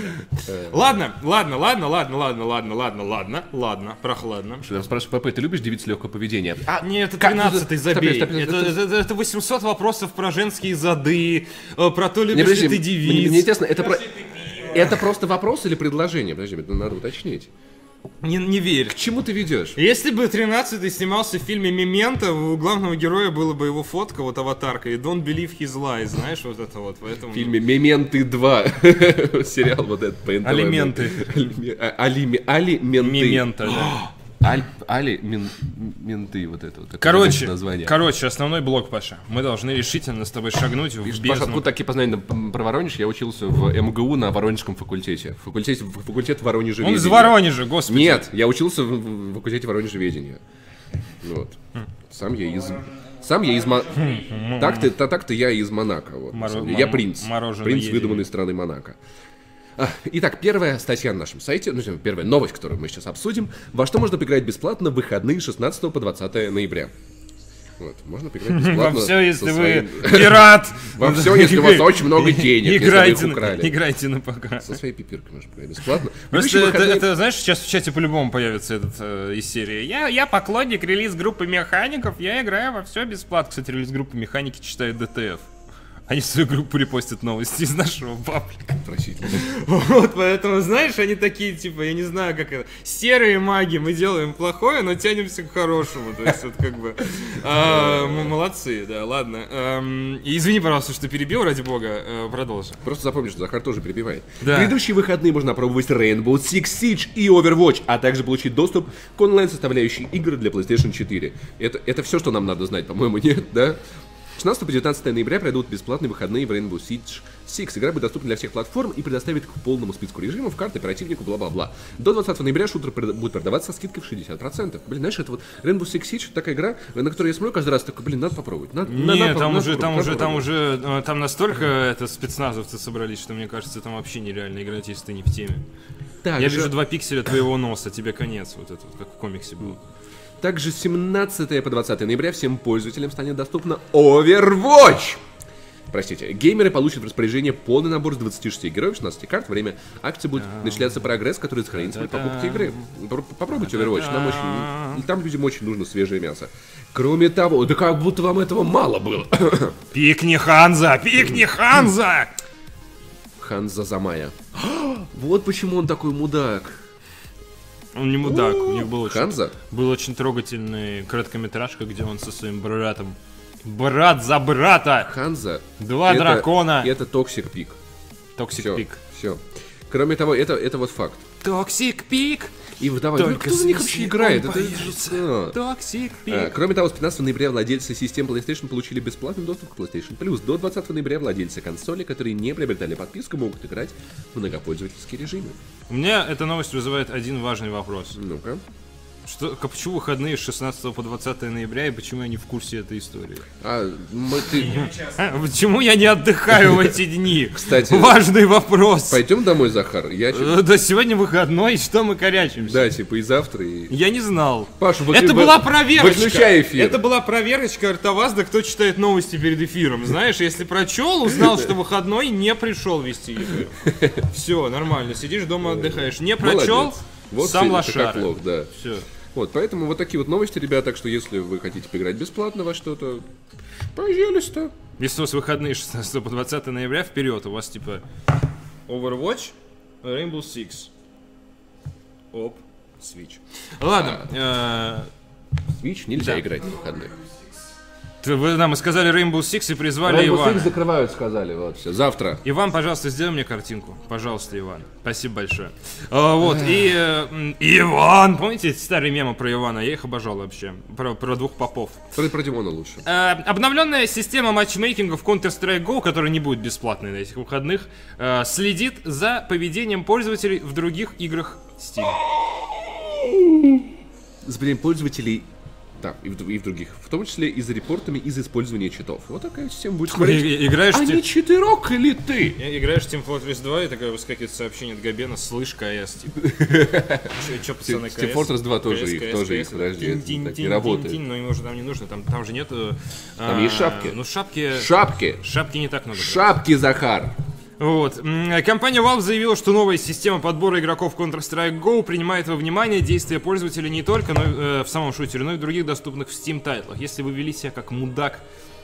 Ладно, ладно, ладно, ладно, ладно, ладно, ладно, ладно, ладно, прохладно. Что там спрашивают, Папа, ты любишь девиц легкого поведения? А, Не, это как- тринадцатый, забей. Стоп, стоп, стоп, Это, стоп. это- это восемьсот вопросов про женские зады, э, про то, Не, любишь подожди, ли ты мне, девиц. мне интересно, это, про... это просто вопрос или предложение? Подожди, это надо уточнить. Не, не верь. К чему ты ведешь? Если бы тринадцатый снимался в фильме «Мементо», у главного героя была бы его фотка, вот аватарка, и «Don't believe his lies», знаешь, вот это вот, поэтому... В фильме «Мементы два». Сериал вот этот по эн тэ вэ. Алименты. Алиме- а- алиме- Алименты. «Мементо», да. Аль, али, мен- менты, вот это вот. такое Короче, название. короче, основной блок, Паша. Мы должны решительно с тобой шагнуть в Паша, бездну. откуда такие познания м, про Воронеж? Я учился в эм гэ у на Воронежском факультете. Факультете, в- факультет Воронежеведения. Он из Воронежа, господи. Нет, я учился в, в факультете Воронежеведения. Вот. Сам я из... Сам я из... Мо- Так-то, та- так-то я из Монако. Вот, на Моро- самом деле. Я мо- принц. мороженое Принц едение. выдуманной страны Монако. А, Итак, первая статья на нашем сайте, ну, первая новость, которую мы сейчас обсудим. Во что можно поиграть бесплатно в выходные шестнадцатого по двадцатое ноября. Вот, можно поиграть Во бесплатно. все, если со вы своим- пират. Во все, если у вас очень много денег, если вы их Играйте на- украли. Играйте на ПК. Со своей пипиркой можно поиграть бесплатно. Просто Ведущие это, выходные- это, знаешь, сейчас в чате по-любому появится этот э, из серии. Я, я поклонник релиз-группы механиков, я играю во все бесплатно. Кстати, релиз-группы механики читают ди ти эф. Они в свою группу репостят новости из нашего паблика. Отвратительно. Вот, поэтому, знаешь, они такие, типа, я не знаю, как это, серые маги, мы делаем плохое, но тянемся к хорошему, то есть, вот, как бы, а, мы молодцы, да, ладно. Эм, и извини, пожалуйста, что перебил, ради бога, э, продолжи. Просто запомни, что Захар тоже перебивает. Да. В предыдущие выходные можно опробовать Rainbow Six Siege и Overwatch, а также получить доступ к онлайн-составляющей игр для PlayStation четыре. Это, это все, что нам надо знать, по-моему, нет, да? шестнадцатого по девятнадцатое ноября пройдут бесплатные выходные в Rainbow Siege Six. Игра будет доступна для всех платформ и предоставит к полному списку режимов, карт, оперативнику, бла-бла-бла. До двадцатого ноября шутер прода- будет продаваться со скидкой в шестьдесят процентов. Блин, знаешь, это вот Rainbow Six Siege, это такая игра, на которую я смотрю каждый раз, такой, блин, надо попробовать. Надо, надо Нет, попробовать, там надо уже, там попробовать, уже, надо там попробовать. уже, э, там настолько это спецназовцы собрались, что мне кажется, там вообще нереально играть, если ты не в теме. Так Я же- вижу два пикселя твоего носа, тебе конец, вот это вот, как в комиксе было. Также с семнадцатого по двадцатое ноября всем пользователям станет доступно Overwatch. Простите, геймеры получат в распоряжение полный набор с двадцати шести героев, шестнадцати карт. Во время акции будет начисляться прогресс, который сохранится при покупке игры. Попро- Попробуйте Overwatch, нам очень... и там людям очень нужно свежее мясо. Кроме того, да как будто вам этого мало было. Пикни Ханза! Пикни Ханза! Ханза Замая. Вот почему он такой мудак. Он не мудак, у них был очень, Ханза? был очень трогательный короткометражка, где он со своим братом. Брат за брата! Ханза. Два это- дракона! Это токсик пик. Токсик Все, пик. все. Кроме того, это, это вот факт. Токсик пик! И давай, Только кто за них в вообще смысле играет? он Это появится. же- Токсик пик! А, Кроме того, с пятнадцатого ноября владельцы систем PlayStation получили бесплатный доступ к PlayStation Plus. До двадцатого ноября владельцы консолей, которые не приобретали подписку, могут играть в многопользовательские режимы. У меня эта новость вызывает один важный вопрос. Ну-ка. Что, к- почему выходные с шестнадцатого по двадцатое ноября и почему я не в курсе этой истории? А, мы, ты... А, почему я не отдыхаю в эти дни? Кстати, Важный вопрос. пойдем домой, Захар? Я чё- Э, Да сегодня выходной, что мы корячимся? Да, типа и завтра, и... Я не знал. Паша, выклю- Это была проверочка. Выключай эфир. Это была проверочка Артавазда, кто читает новости перед эфиром. Знаешь, если прочел, узнал, что выходной, не пришел вести эфир. Все, нормально, сидишь дома, отдыхаешь. Не прочел, Молодец. Вот сам ты- ты лошара. как лох, да. Все. Вот, поэтому вот такие вот новости, ребята. Так что если вы хотите поиграть бесплатно во что-то, пожалуйста. Если у вас выходные шестнадцатого по двадцатое ноября, вперед, у вас типа Overwatch, Rainbow Six. Оп, Switch. Ладно, э, Switch нельзя Да. играть в выходных. Ты- вы- Да, мы сказали Rainbow Six и призвали Rainbow Ивана. Six закрывают, сказали, вот, все, завтра. Иван, пожалуйста, сделай мне картинку. Пожалуйста, Иван. Спасибо большое. А, вот, и э, м, Иван, помните эти старые мемы про Ивана? Я их обожал вообще. Про, про двух попов. Про, про Димона лучше. Э, обновленная система матчмейкинга в Counter-Strike Go, которая не будет бесплатной на этих выходных, э, следит за поведением пользователей в других играх Steam. С поведением пользователей, да, и в, и в других, в том числе и за репортами, и за использование читов. Вот такая система будет смотреть. И- играешь а в не читерок или ты? И- Играешь в Team Fortress два, и такое выскакивает сообщение от Габена, слышь, КС, типа. Чё, пацаны, КС? Team Fortress два тоже КС, их, КС, тоже КС. их, подожди, Тинь, это тинь, так не тинь, работает. тинь, но ему уже там не нужно, там, там же нет... э, Там а, есть шапки. Ну, шапки... Шапки! Шапки не так надо. брать. Шапки, Захар! Вот. М, Компания Valve заявила, что новая система подбора игроков Counter-Strike Go принимает во внимание действия пользователей не только но, э, в самом шутере, но и в других доступных в Steam тайтлах. Если вы вели себя как мудак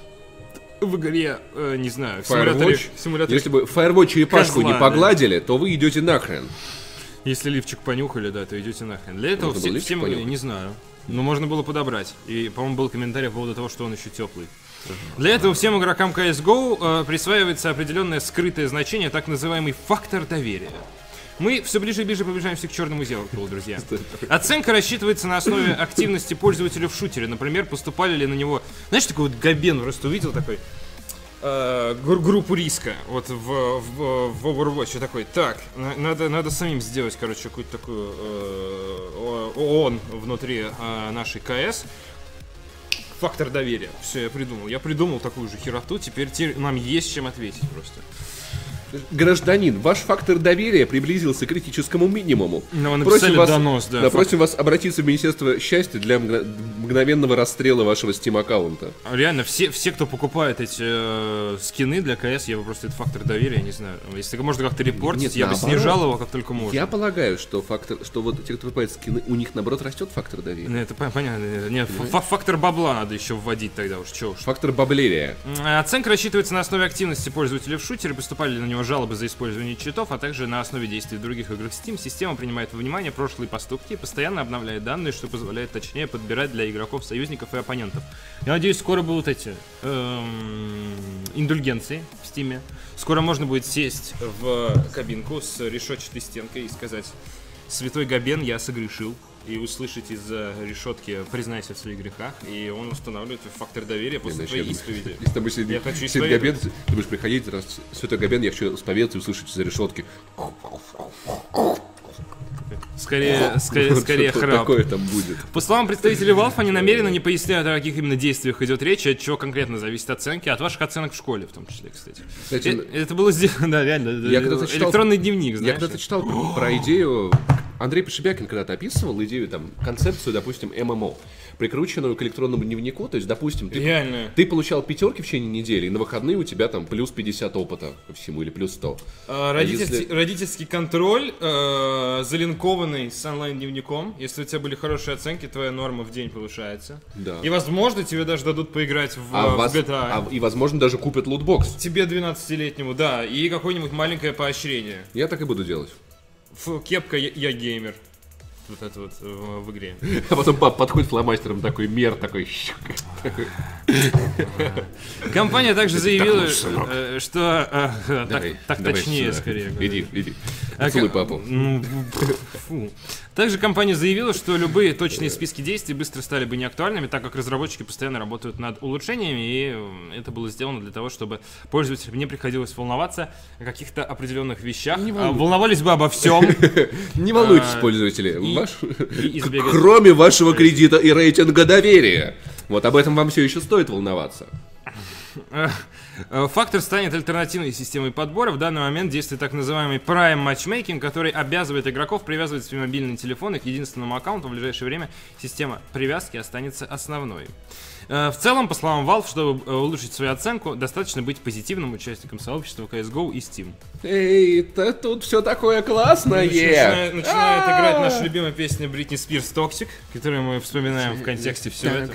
в игре, э, не знаю, в симуляторе... Firewatch. в симуляторе- Если бы Firewatch черепашку Козла, не да. погладили, то вы идете нахрен. Если лифчик понюхали, да, то идете нахрен. Для этого Можно все, было лифчик всем, понюхать? не знаю. Но можно было подобрать. И, по-моему, был комментарий по поводу того, что он еще теплый. Для этого всем игрокам си эс го э, присваивается определенное скрытое значение, так называемый фактор доверия. Мы все ближе и ближе приближаемся к черному зеркалу, друзья. Оценка рассчитывается на основе активности пользователя в шутере. Например, поступали ли на него... Знаешь, такой вот Габен просто увидел такой... э, гру- группу риска вот в, в, в Overwatch такой, так, на- надо, надо самим сделать, короче, какую-то такую э, ООН внутри э, нашей КС. Фактор доверия. Все, я придумал. Я придумал такую же хероту, теперь те- нам есть чем ответить просто. Гражданин, ваш фактор доверия приблизился к критическому минимуму. Ну, вы написали вас, донос, да. да, просим вас обратиться в Министерство счастья для мгно- мгновенного расстрела вашего Steam аккаунта. Реально, все, все, кто покупает эти э, скины для КС, я бы просто этот фактор доверия, не знаю. Если можно как-то репортить, Нет, я бы наоборот. снижал его как только можно. Я полагаю, что фактор, что вот те, кто покупает скины, у них наоборот растет фактор доверия. Ну, это пон- понятно. Нет, ф- фактор бабла надо еще вводить тогда уж, чё уж. Фактор баблерия. М, Оценка рассчитывается на основе активности пользователей в шутере, поступали ли на него жалобы за использование читов, а также на основе действий в других играх Steam. Система принимает во внимание прошлые поступки и постоянно обновляет данные, что позволяет точнее подбирать для игроков, союзников и оппонентов. Я надеюсь, скоро будут эти эм, индульгенции в Steam. Скоро можно будет сесть в кабинку с решетчатой стенкой и сказать: «Святой Габен, я согрешил». И услышать из-за решетки «Признайся в своих грехах», и он устанавливает фактор доверия после Знаешь, твоей я- исповеди. Если там сидит, Я хочу сидит исповедовать. Габен, ты будешь приходить, раз Святой Габен, я хочу исповедаться и услышать из-за решетки. Скорее, скорее, Вот скорее что-то храп. такое там будет. По словам представителей Valve, они намеренно не поясняют, о каких именно действиях идет речь, и от чего конкретно зависит оценки, от ваших оценок в школе в том числе, кстати. Кстати, Э, Это было сделано, да, реально. Я когда-то читал- Электронный дневник, Я знаешь. когда-то читал про, про идею, Андрей Пошибякин когда-то описывал идею, там, концепцию, допустим, эм эм о, прикрученную к электронному дневнику, то есть, допустим, ты, Реально. ты получал пятерки в течение недели, и на выходные у тебя там плюс пятьдесят опыта ко всему, или плюс сто. А, родительский, если- родительский контроль, э, залинкованный с онлайн-дневником. Если у тебя были хорошие оценки, твоя норма в день повышается. Да. И, возможно, тебе даже дадут поиграть в, А в вас- джи ти эй. а- и, возможно, даже купят лутбокс. Тебе двенадцатилетнему, да, и какое-нибудь маленькое поощрение. Я так и буду делать. Фу, кепка «Я, я геймер». Вот это вот в, в игре. А потом пап подходит фломастером такой мер, такой... такой. Компания также заявила, лучше, сынок. э, что... э, так- Давай, Так давай точнее, сюда. скорее. говоря. Иди, иди. А Поцелуй ка- папу. Ну, фу. Также компания заявила, что любые точные списки действий быстро стали бы неактуальными, так как разработчики постоянно работают над улучшениями, и э, это было сделано для того, чтобы пользователям не приходилось волноваться о каких-то определенных вещах, Не а волнуйтесь. волновались бы обо всем. Не волнуйтесь, А, пользователи. и- Ваш- и избегать- Кроме вашего кредита и рейтинга доверия. Вот об этом вам все еще стоит волноваться. Э, э, Фактор станет альтернативной системой подбора. В данный момент действует так называемый Prime Matchmaking, который обязывает игроков привязывать свои мобильные телефоны к единственному аккаунту. В ближайшее время система привязки останется основной. Э, В целом, по словам Valve, чтобы э, улучшить свою оценку, достаточно быть позитивным участником сообщества си эс го и Steam. Эй, да тут все такое классное. Начинает, начинает играть наша любимая песня Бритни Спирс «Toxic», которую мы вспоминаем в контексте всего этого.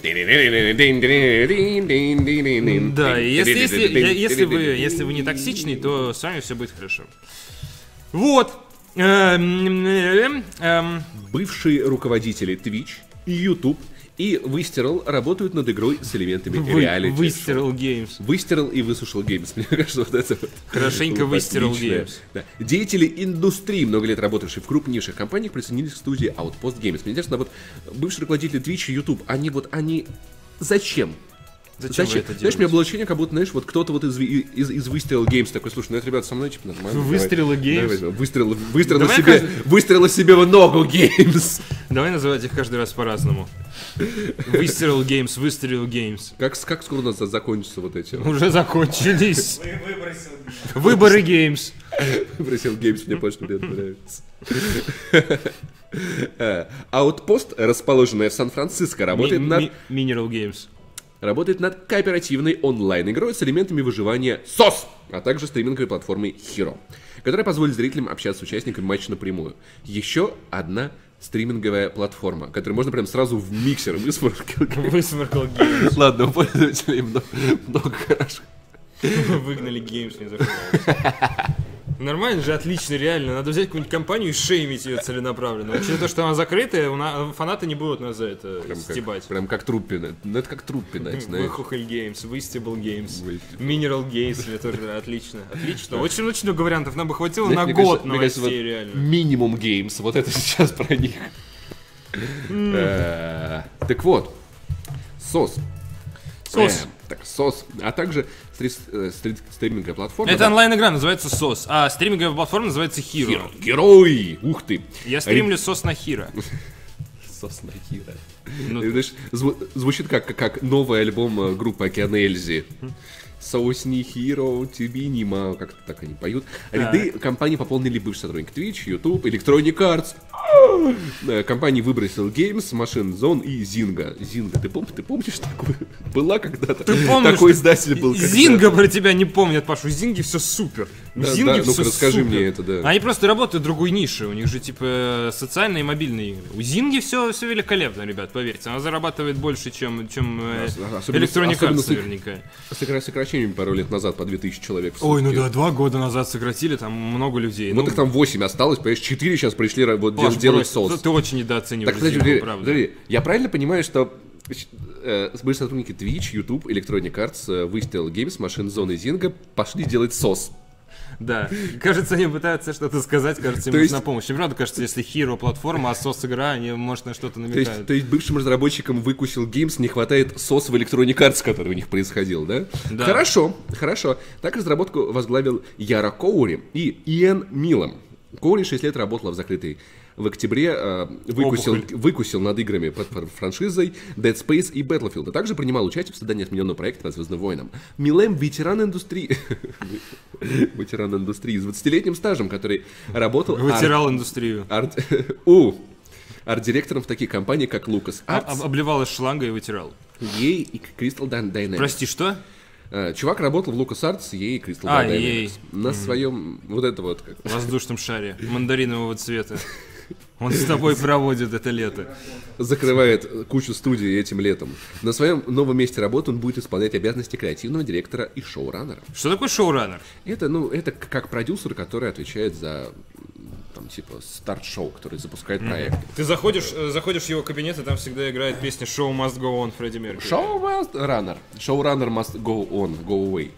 Да, и если, если, я- если, вы, если вы не токсичный, то с вами все будет хорошо. Вот. Эм, эм, эм, Бывшие руководители Twitch, YouTube и Выстерл работают над игрой с элементами Вы- реалити. Выстерл Games. Выстерл и высушил Геймс. Мне кажется, вот это вот. Хорошенько вот Выстерл отличное. Games. Да. Деятели индустрии, много лет работавшие в крупнейших компаниях, присоединились к студии Outpost Games. Мне интересно, вот бывшие руководители Twitch и YouTube, они вот, они... Зачем? Зачем, вы это Знаешь, делаете? у меня было ощущение, как будто, знаешь, вот кто-то вот из, из, из Выстрела Games такой, слушай, ну это, ребята, со мной, типа, нормально. Выстрелы давай, Games? давай возьмем. Выстрел, выстрела Давай себе, каждый- выстрела себе в ногу Games. Давай называть их каждый раз по-разному. Выстрел Games, Выстрел Games. Как, как скоро у нас закончатся вот эти? Уже закончились. Вы выбросил. Выборы Games. Просил Games, мне больше мне это нравится. Outpost, расположенная в Сан-Франциско, работает Ми- над... ми- Mineral Games. Работает над кооперативной онлайн-игрой с элементами выживания сос, а также стриминговой платформой Hero, которая позволит зрителям общаться с участниками матча напрямую. Еще одна стриминговая платформа, которую можно прям сразу в миксер высморкать. Высморкал Games. Ладно, у пользователей много, много хорошо. Выгнали Games, не захотелось. Нормально же, отлично, реально. Надо взять какую-нибудь компанию и шеймить ее целенаправленно. Учитывая то, что она закрытая, у на- фанаты не будут нас за это Прям как, стебать. прям как труп пинать. Ну это как труп пинать, знаешь. Выхухоль Games, Выстебл Games, Выстебл. Mineral Games, это тоже отлично. Отлично. Очень очень много вариантов. Нам бы хватило Знаешь, на мне год кажется- мне кажется, новостей, вот реально. Минимум Games, вот это сейчас про них. Э, Так вот, сос. Сос. Э, Так, сос. А также стри- э, стрит- стриминговая платформа. Это да. онлайн-игра, называется сос, а стриминговая платформа называется Hero. Геро- Герой! Ух ты! Я стримлю сос на Hero. Сос на Хиро. Ну, И, знаешь, зву- звучит как, как новый альбом э, группы Океан Эльзи. Сосни Hero, тебе нема. Как-то так они поют. Ряды компании пополнили бывшие сотрудники Twitch, YouTube, Electronic Arts. Э, Компании выбросил Games, Machine Zone и Zynga. Zynga, ты, пом- ты помнишь такую? Была когда-то. помнишь, Такой издатель был. когда-то. Зинга про тебя не помнят, Пашу. Зинги все супер. У Да, Зинги да, ну-ка, всё расскажи супер. мне это, да. Они просто работают в другой нише. У них же типа социальные и мобильные игры. У Зинги все, все великолепно, ребят, поверьте. Она зарабатывает больше, чем, чем э, Да, особенно с- Electronic особенно Arts с их- наверняка. С сокра- сокращением пару лет назад по две тысячи человек. в Ой, ну сутки. да, два года назад сократили, там много людей. Вот ну, их там восемь осталось, понимаешь, четыре сейчас пришли ра- вот, Паш, дел- делать брось, соус. Ты очень недооцениваешь Так, подожди, Зингу, подожди, правда. подожди. Я правильно понимаю, что э, бывшие сотрудники Twitch, YouTube, Electronic Arts, э, Wystel Games, Machine Zone и Zynga пошли делать сос. Да, кажется, они пытаются что-то сказать, кажется, им То есть- нужна помощь. Мне правда кажется, если Hero платформа, а сос игра, они, может, на что-то То есть, намекают. то есть бывшим разработчикам выкусил Games не хватает сос в Electronic Arts, который у них происходил, да? Да. Хорошо, хорошо. Так разработку возглавил Яра Коури и Иэн Милом. Коури шесть лет работала в закрытой. В октябре э, выкусил, Опухоль. выкусил над играми под фр- франшизой Dead Space и Battlefield, а также принимал участие в создании отмененного проекта по Звездным войнам. Милем — ветеран индустрии, ветеран индустрии с двадцатилетним стажем, который работал Вытирал индустрию. арт- у арт-директором в таких компаниях, как Lucas А- Arts, об- обливалась шлангой и вытирал. и и Crystal Dynamics. Прости, что? Э, Чувак работал в Lucas Arts, ей и Crystal А, Dynamics. ей. На своем, вот это вот, как В воздушном шаре, мандаринового цвета. Он с тобой проводит это лето. закрывает кучу студий этим летом. На своем новом месте работы он будет исполнять обязанности креативного директора и шоураннера. Что такое шоураннер? Это, ну, это к- как продюсер, который отвечает за, там, типа, старт-шоу, который запускает проект. Ты заходишь, э, заходишь в его кабинет, и там всегда играет песня «Show must go on» Фредди Меркьюри. Шоу-раннер. Шоураннер must go on, go away.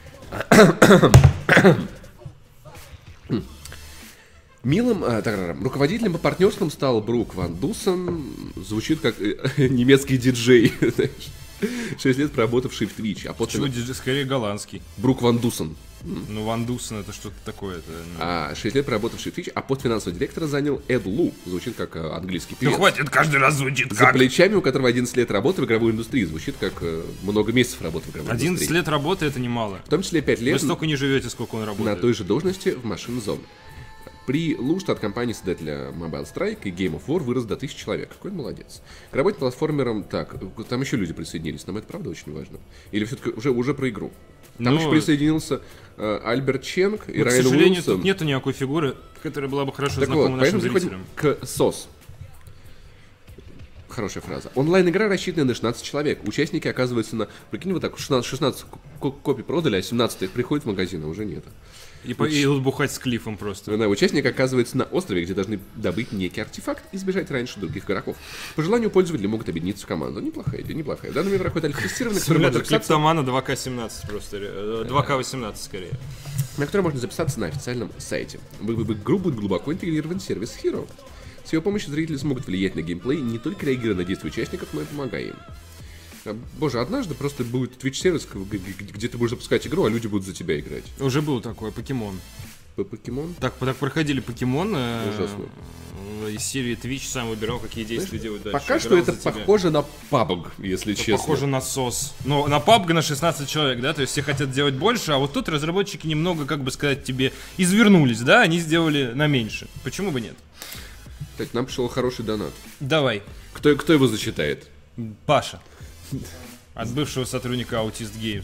Милым э, тарарам, руководителем по партнерствам стал Брук Ван Дуссен. Звучит как э, немецкий диджей. знаешь. Шесть лет проработавший в Twitch. А после... Почему диджей? Скорее голландский. Брук Ван Дуссен. Ну, Ван Дуссен это что-то такое. Это, ну... А, шесть лет проработавший в Twitch, а пост финансового директора занял Эд Лу. Звучит как э, английский Ну певец. хватит, каждый раз звучит За плечами, у которого одиннадцать лет работы в игровой индустрии. Звучит как э, много месяцев работы в игровой одиннадцать индустрии. лет работы это немало. В том числе пять Вы лет столько не живете, сколько он на работает. той же должности в Machine Zone. При Лу штат компании создателя Mobile Strike и Game of War вырос до тысячи человек. Какой он молодец. К работе платформером, так, там еще люди присоединились, нам это правда очень важно. Или все-таки уже, уже про игру. Там Ну, еще присоединился э, Альберт Ченг и Ну, к Райан сожалению, Уилсон. тут нету никакой фигуры, которая была бы хорошо Так знакома вот, нашим поэтому переходим зрителям. к сос. Хорошая фраза. Онлайн-игра рассчитана на шестнадцать человек. Участники оказываются на... Прикинь, вот так, шестнадцать, шестнадцать ко- копий продали, а семнадцать их приходит в магазин, а уже нет. И, по, и бухать с Клиффом просто. Да, участник оказывается на острове, где должны добыть некий артефакт и сбежать раньше других игроков. По желанию пользователи могут объединиться в команду. Неплохая идея, неплохая. В данном мире проходит альфа-тестирование, который можно Симулятор записаться... Клиптомана два ка семнадцать просто. э, два ка восемнадцать скорее. на который можно записаться на официальном сайте. В, в, в игру будет глубоко интегрирован сервис Hero. С его помощью зрители смогут влиять на геймплей, не только реагируя на действия участников, но и помогая им. Боже, однажды просто будет Twitch-сервис, где ты будешь запускать игру, а люди будут за тебя играть. Уже был такой покемон. Покемон? Так, так проходили покемон. Ужасно. Из серии Twitch сам выбирал, какие действия Знаешь, делать дальше. Пока что это похоже на пабг, если это честно. Похоже на сос. Но на пабг на шестнадцать человек, да, то есть все хотят делать больше, а вот тут разработчики немного, как бы сказать тебе, извернулись, да, они сделали на меньше. Почему бы нет? Так, нам пришел хороший донат. Давай. Кто, кто его зачитает? Паша. От бывшего сотрудника Autist Games.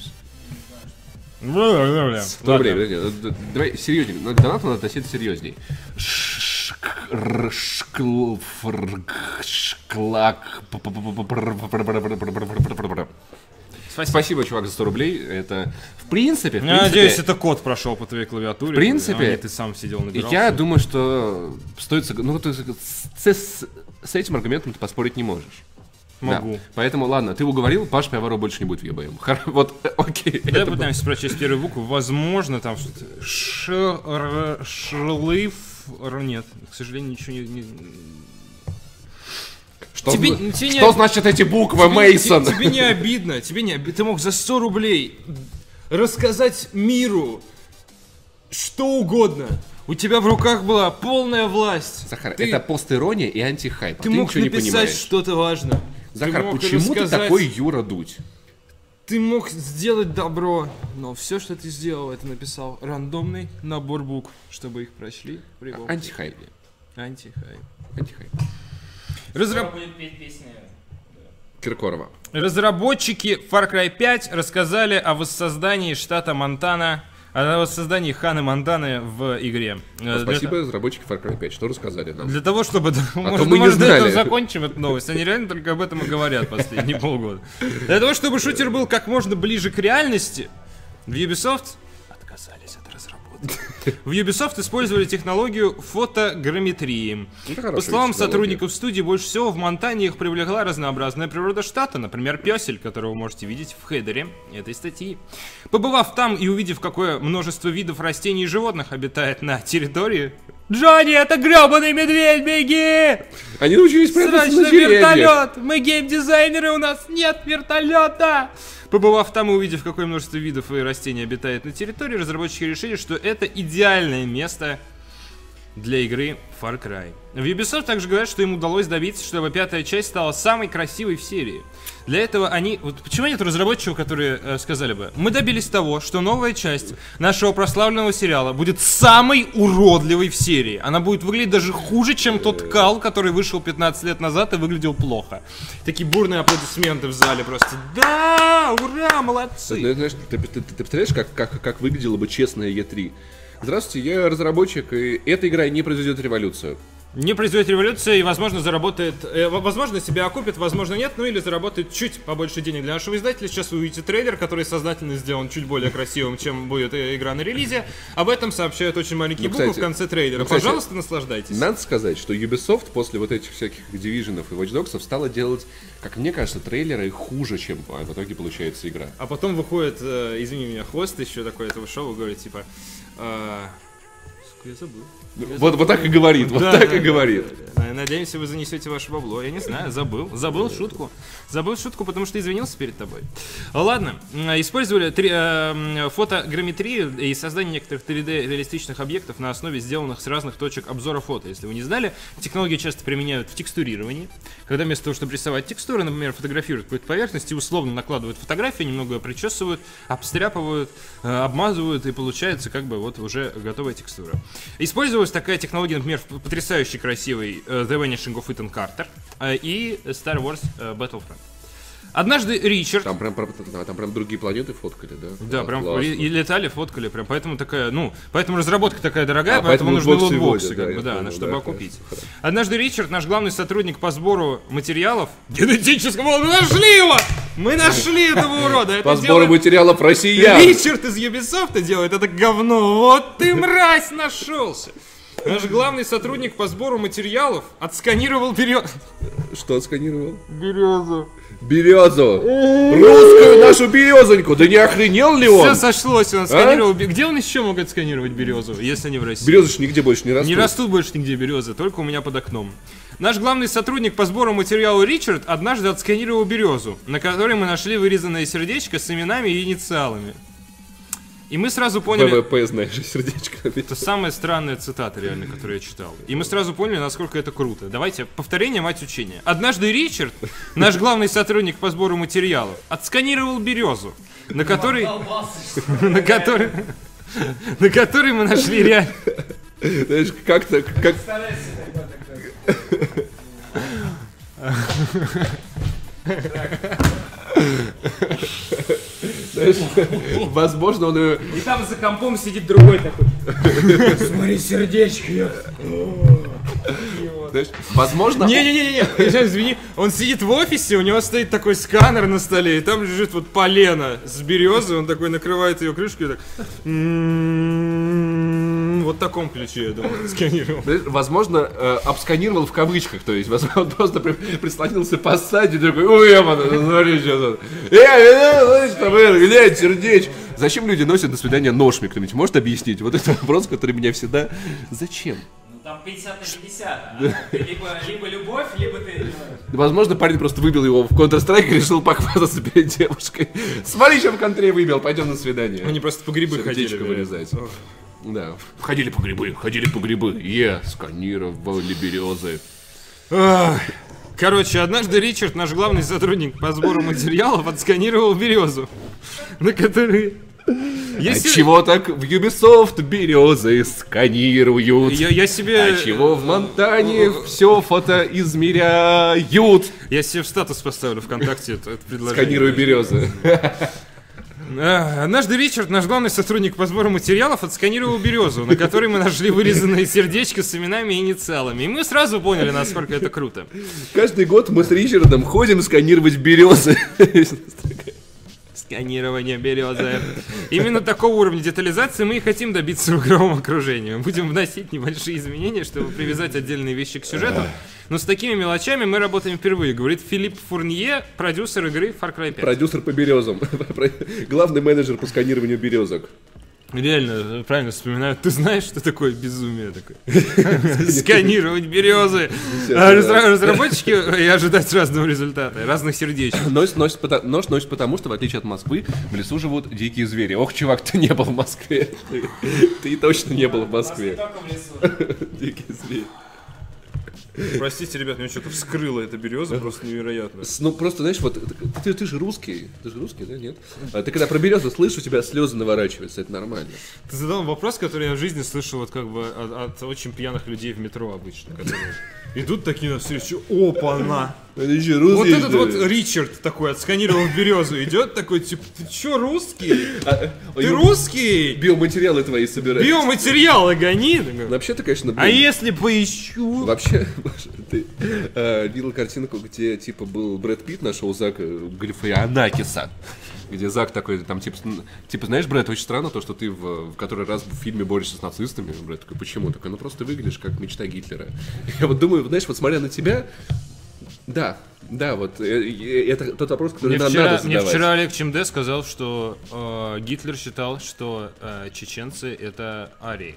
сто рублей, подожди, давай серьезнее, но к донату надо относиться серьезней. Шклак. Спасибо, чувак, за сто рублей. Это в принципе. В Я принципе надеюсь, это код прошел по твоей клавиатуре. В принципе, а не ты сам сидел набирался. Я думаю, что стоит, ну, ты, с, с, с этим аргументом ты поспорить не можешь. Могу. Да. Поэтому, ладно, ты уговорил, Паш Пиаваров больше не будет в ЕБМ. Вот, окей. Давай попытаемся прочесть первую букву. Возможно, там что-то... Ш... Шлыф... Нет, к сожалению, ничего не... не... Что, тебе, зна... тебе что не... значит эти буквы, тебе, Мейсон? Тебе, тебе не обидно, тебе не обидно. Ты мог за сто рублей рассказать миру что угодно. У тебя в руках была полная власть. Захар, ты... это постирония и антихайп. Ты, ты мог ничего написать не понимаешь. что-то важное. Захар, ты почему рассказать... ты такой Юра Дудь? Ты мог сделать добро, но все, что ты сделал, это написал рандомный набор букв, чтобы их прочли. А, антихайп. Антихайп. Антихайп. Разраб... будет петь песни. Киркорова. Разработчики Far Cry пять рассказали о воссоздании штата Монтана, о воссоздании Ханы Монтаны в игре. Ну, спасибо, для... разработчики Far Cry пять. Что рассказали нам? Для того, чтобы... А может, то мы может, не знали. до этого закончим эту новость. Они реально только об этом и говорят последние полгода. Для того, чтобы шутер был как можно ближе к реальности, в Ubisoft отказались от разработки. В Ubisoft использовали технологию фотограмметрии. По словам сотрудников студии, больше всего в Монтане их привлекла разнообразная природа штата, например, пёсель, которого вы можете видеть в хедере этой статьи. Побывав там и увидев, какое множество видов растений и животных обитает на территории... Джонни, это грёбаный медведь, беги! Они научились прятаться на деревьях. Вертолет! Мы геймдизайнеры, у нас нет вертолета! Побывав там и увидев, какое множество видов и растений обитает на территории, разработчики решили, что это идеальное место для игры Far Cry. В Ubisoft также говорят, что им удалось добиться, чтобы пятая часть стала самой красивой в серии. Для этого они... Вот почему нет разработчиков, которые э, сказали бы, мы добились того, что новая часть нашего прославленного сериала будет самой уродливой в серии. Она будет выглядеть даже хуже, чем тот кал, который вышел пятнадцать лет назад и выглядел плохо. Такие бурные аплодисменты в зале просто. Да, ура, молодцы. Ты, знаешь, ты, ты, ты, ты представляешь, как, как, как выглядела бы честная и три? Здравствуйте, я разработчик, и эта игра не произведет революцию. Не произведет революцию и, возможно, заработает... Э, возможно, себя окупит, возможно, нет, ну или заработает чуть побольше денег для нашего издателя. Сейчас вы увидите трейлер, который сознательно сделан чуть более красивым, чем будет игра на релизе. Об этом сообщают очень маленькие ну, буквы в конце трейлера. Ну, кстати, пожалуйста, наслаждайтесь. Надо сказать, что Ubisoft после вот этих всяких Division'ов и Watch Dogs'ов стала делать, как мне кажется, трейлеры хуже, чем в итоге получается игра. А потом выходит, э, извини меня, хвост еще такой этого шоу, говорит, типа... Э, я забыл. Я вот, забыл. Вот так и говорит, вот да, так да, и говорит. Да, да, да. Надеемся, вы занесете ваше бабло. Я не знаю, забыл. Забыл шутку. Забыл шутку, потому что извинился перед тобой. Ладно. Использовали три, э, фотограмметрию и создание некоторых три дэ-реалистичных объектов на основе сделанных с разных точек обзора фото. Если вы не знали, технологии часто применяют в текстурировании. Когда вместо того, чтобы рисовать текстуры, например, фотографируют какую-то поверхность и условно накладывают фотографию, немного ее причесывают, обстряпывают, э, обмазывают, и получается как бы вот уже готовая текстура. Использовалась такая технология, например, в потрясающе красивый uh, The Vanishing of Ethan Carter uh, и Star Wars uh, Battlefront. Однажды Ричард... Там прям, там прям другие планеты фоткали, да? Да, прям классно. и летали, фоткали, прям поэтому такая, ну, поэтому разработка такая дорогая, А, поэтому, поэтому нужны лутбоксы лутбоксы, вводят, как бы, да, да, понял, чтобы да, окупить. хорошо. Однажды Ричард, наш главный сотрудник по сбору материалов генетического, мы нашли его! Мы нашли этого урода! Это По сбору делает материалов россиян! Ричард из Ubisoft делает это говно! Вот ты, мразь, нашелся! Наш главный сотрудник по сбору материалов отсканировал березу. Что отсканировал? Березу. Березу! Русскую нашу березоньку! Да не охренел ли он? Все сошлось, он отсканировал. бе- Где он еще мог отсканировать березу, если не в России? Березы ж нигде больше не растут. Не растут больше нигде березы, только у меня под окном. Наш главный сотрудник по сбору материала Ричард однажды отсканировал березу, на которой мы нашли вырезанное сердечко с именами и инициалами. И мы сразу поняли... ВВП, знаешь, сердечко. Это самая странная цитата, реально, которую я читал. И мы сразу поняли, насколько это круто. Давайте, повторение, мать учения. Однажды Ричард, наш главный сотрудник по сбору материалов, отсканировал березу, на которой... На которой... На которой мы нашли реально... Знаешь, как-то... Как... Знаешь, возможно, он ее... И там за компом сидит другой такой. Смотри, сердечко. Знаешь, возможно... Не-не-не-не, сейчас извини. Он сидит в офисе, у него стоит такой сканер на столе, и там лежит вот полено с березы, он такой накрывает ее крышку и так... «М-м-м». Вот в таком ключе, я думаю, сканировал. Знаешь, возможно, э, обсканировал в кавычках, то есть, возможно, он просто при- прислонился по саде, такой, ой, я смотри, что тут. Эй, знаешь, там, глянь, сердечко. Зачем люди носят до свидания нож, мне кто-нибудь может объяснить? Вот это вопрос, который меня всегда... Зачем? Ну там пятьдесят на пятьдесят. а? Ты либо, либо любовь, либо ты... Возможно, парень просто выбил его в Counter-Strike и решил похвастаться перед девушкой. Смотри, что в контре выбил, пойдем на свидание. Они просто по грибы ходили. Сердечко вырезать. Да. Ходили по грибы, ходили по грибы. Е, сканировали березы. Ах. Короче, однажды Ричард, наш главный сотрудник по сбору материалов, отсканировал березу, на которой... Если... А чего так в Ubisoft березы сканируют? Я, я себе... А чего в Монтане все фото измеряют? Я себе в статус поставлю ВКонтакте это, это предложение. Сканирую березы. А, однажды Ричард, наш главный сотрудник по сбору материалов, отсканировал березу, на которой мы нашли вырезанное сердечко с именами и инициалами. И мы сразу поняли, насколько это круто. Каждый год мы с Ричардом ходим сканировать березы. Сканирование березы. Именно такого уровня детализации мы и хотим добиться в игровом окружении. Мы будем вносить небольшие изменения, чтобы привязать отдельные вещи к сюжету. Но с такими мелочами мы работаем впервые, говорит Филипп Фурнье, продюсер игры Far Cry пять. Продюсер по березам. Главный менеджер по сканированию березок. Реально, правильно вспоминаю. Ты знаешь, что такое безумие такое? Сканировать березы. А разра- разработчики и ожидать разного результата, разных сердечек. Нож носит, пота- нож носит потому, что в отличие от Москвы, в лесу живут дикие звери. Ох, чувак, ты не был в Москве. Ты, ты точно не был в Москве. Только в лесу. Дикие звери. Простите, ребят, меня что-то вскрыло эта береза, просто невероятно. С- Ну просто, знаешь, вот ты, ты же русский. Ты же русский, да, нет? А ты когда про березу слышишь, у тебя слезы наворачиваются, это нормально. Ты задал вопрос, который я в жизни слышал вот как бы от, от очень пьяных людей в метро обычно, которые идут такие навстречу, опа-на! Они же Вот русские, этот что вот ли? Ричард такой отсканировал березу, идет такой, типа, ты чё, русский? А, Ты ему русский? Биоматериалы твои собирают. Биоматериалы гони! Вообще-то, конечно, А блин, если поищу? Вообще, ты э, видел картинку, где типа был Брэд Питт, нашел Зака Галифианакиса, где Зак такой, там типа, н- типа, знаешь, Брэд, очень странно то, что ты в, в который раз в фильме борешься с нацистами. Брэд такой, почему? Такой, ну просто выглядишь как мечта Гитлера. Я вот думаю, знаешь, вот смотря на тебя, да, да, вот э, э, это тот вопрос, который Мне нам вчера, надо мне задавать. вчера Олег Чемде сказал, что э, Гитлер считал, что э, чеченцы это арии.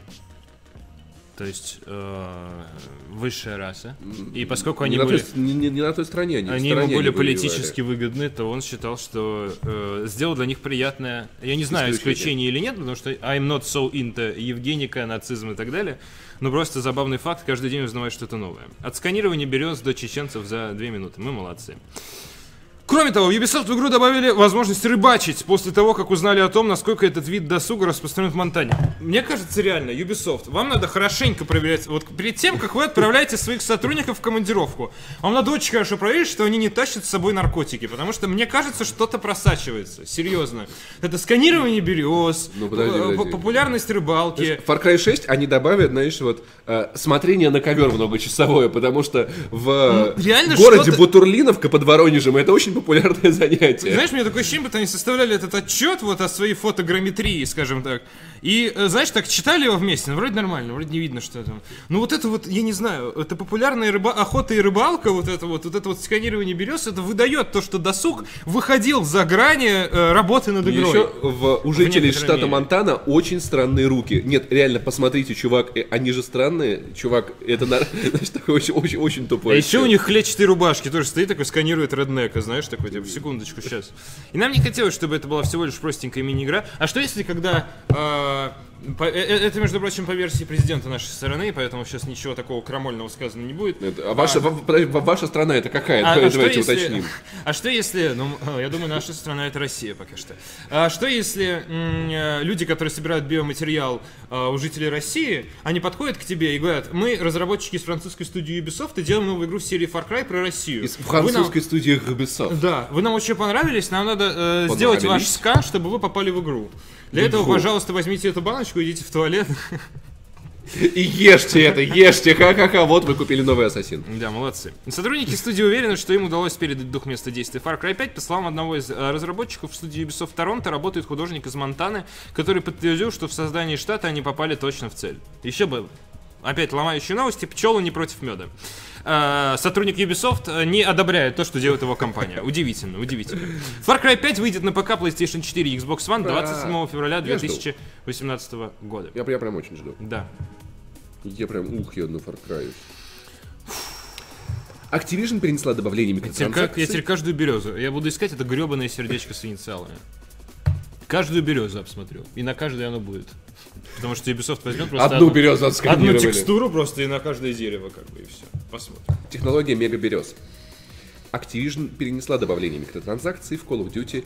То есть э, высшая раса. И поскольку они не, были... на той, не, не- не на той стороне, они, в Они ему стороне были не воевали. политически выгодны, то он считал, что э, сделал для них приятное... Я не знаю, Исключение. исключение или нет, потому что I'm not so into Евгеника, нацизм и так далее. Но просто забавный факт, каждый день узнавать что-то новое. От сканирования берез до чеченцев за две минуты. Мы молодцы. Кроме того, в Ubisoft в игру добавили возможность рыбачить после того, как узнали о том, насколько этот вид досуга распространен в Монтане. Мне кажется, реально, Ubisoft, вам надо хорошенько проверять, вот перед тем, как вы отправляете своих сотрудников в командировку, вам надо очень хорошо проверить, что они не тащат с собой наркотики, потому что мне кажется, что-то просачивается, серьезно. Это сканирование берез, ну, подожди, подожди. популярность рыбалки. В Far Cry шесть они добавят, знаешь, вот э, смотрение на ковер многочасовое, потому что в ну, реально городе что-то... Бутурлиновка под Воронежем это очень популярное занятие. Знаешь, у меня такое ощущение, будто они составляли этот отчет вот о своей фотограмметрии, скажем так. И, знаешь, так читали его вместе, ну, вроде нормально, вроде не видно, что там. Ну вот это вот, я не знаю, это популярная рыба... охота и рыбалка, вот это вот, вот это вот сканирование берез, это выдает то, что досуг выходил за грани э, работы над игрой. Еще в, у жителей штата мере. Монтана очень странные руки. Нет, реально, посмотрите, чувак, э, они же странные, чувак, это, знаешь, такой очень, очень, очень тупой. А еще у них клетчатые рубашки, тоже стоит такой, сканирует реднека, знаешь, такой, типа, секундочку, сейчас. И нам не хотелось, чтобы это была всего лишь простенькая мини-игра. А что если, когда... Э, по, э, это, между прочим, по версии президента нашей страны, поэтому сейчас ничего такого крамольного сказано не будет. Это, а ваша, а, в, ваша страна это какая? А, Давайте а если, уточним. А что если... Ну, я думаю, наша страна это Россия пока что. А что если м- люди, которые собирают биоматериал а, у жителей России, они подходят к тебе и говорят: мы, разработчики из французской студии Ubisoft, и делаем новую игру в серии Far Cry про Россию. Из французской нам... студии Ubisoft. Да, вы нам очень понравились, нам надо э, сделать ваш скан, чтобы вы попали в игру. Для этого, пожалуйста, возьмите эту баночку, идите в туалет. И ешьте это, ешьте, ха-ха-ха, вот вы купили новый Ассасин. Да, молодцы. Сотрудники студии уверены, что им удалось передать дух места действия Far Cry пять. По словам одного из разработчиков, в студии Ubisoft Торонто работает художник из Монтаны, который подтвердил, что в создании штата они попали точно в цель. Еще бы, опять ломающие новости, пчелы не против меда. Сотрудник Ubisoft не одобряет то, что делает его компания. Удивительно, удивительно. Far Cry пять выйдет на ПК, PlayStation четыре и Xbox One двадцать седьмого февраля две тысячи восемнадцатого года. Я, я прям очень жду. Да. Я прям, ух, я на Far Cry. Activision перенесла добавление микротранзакций. Я теперь каждую березу. Я буду искать это гребаное сердечко с инициалами. Каждую березу обсмотрю. И на каждой оно будет. Потому что Ubisoft возьмет просто одну березу отсканировали. Одну текстуру просто и на каждое дерево, как бы, и все. Посмотрим. Технология мега-берез. Activision перенесла добавление микротранзакций в Call of Duty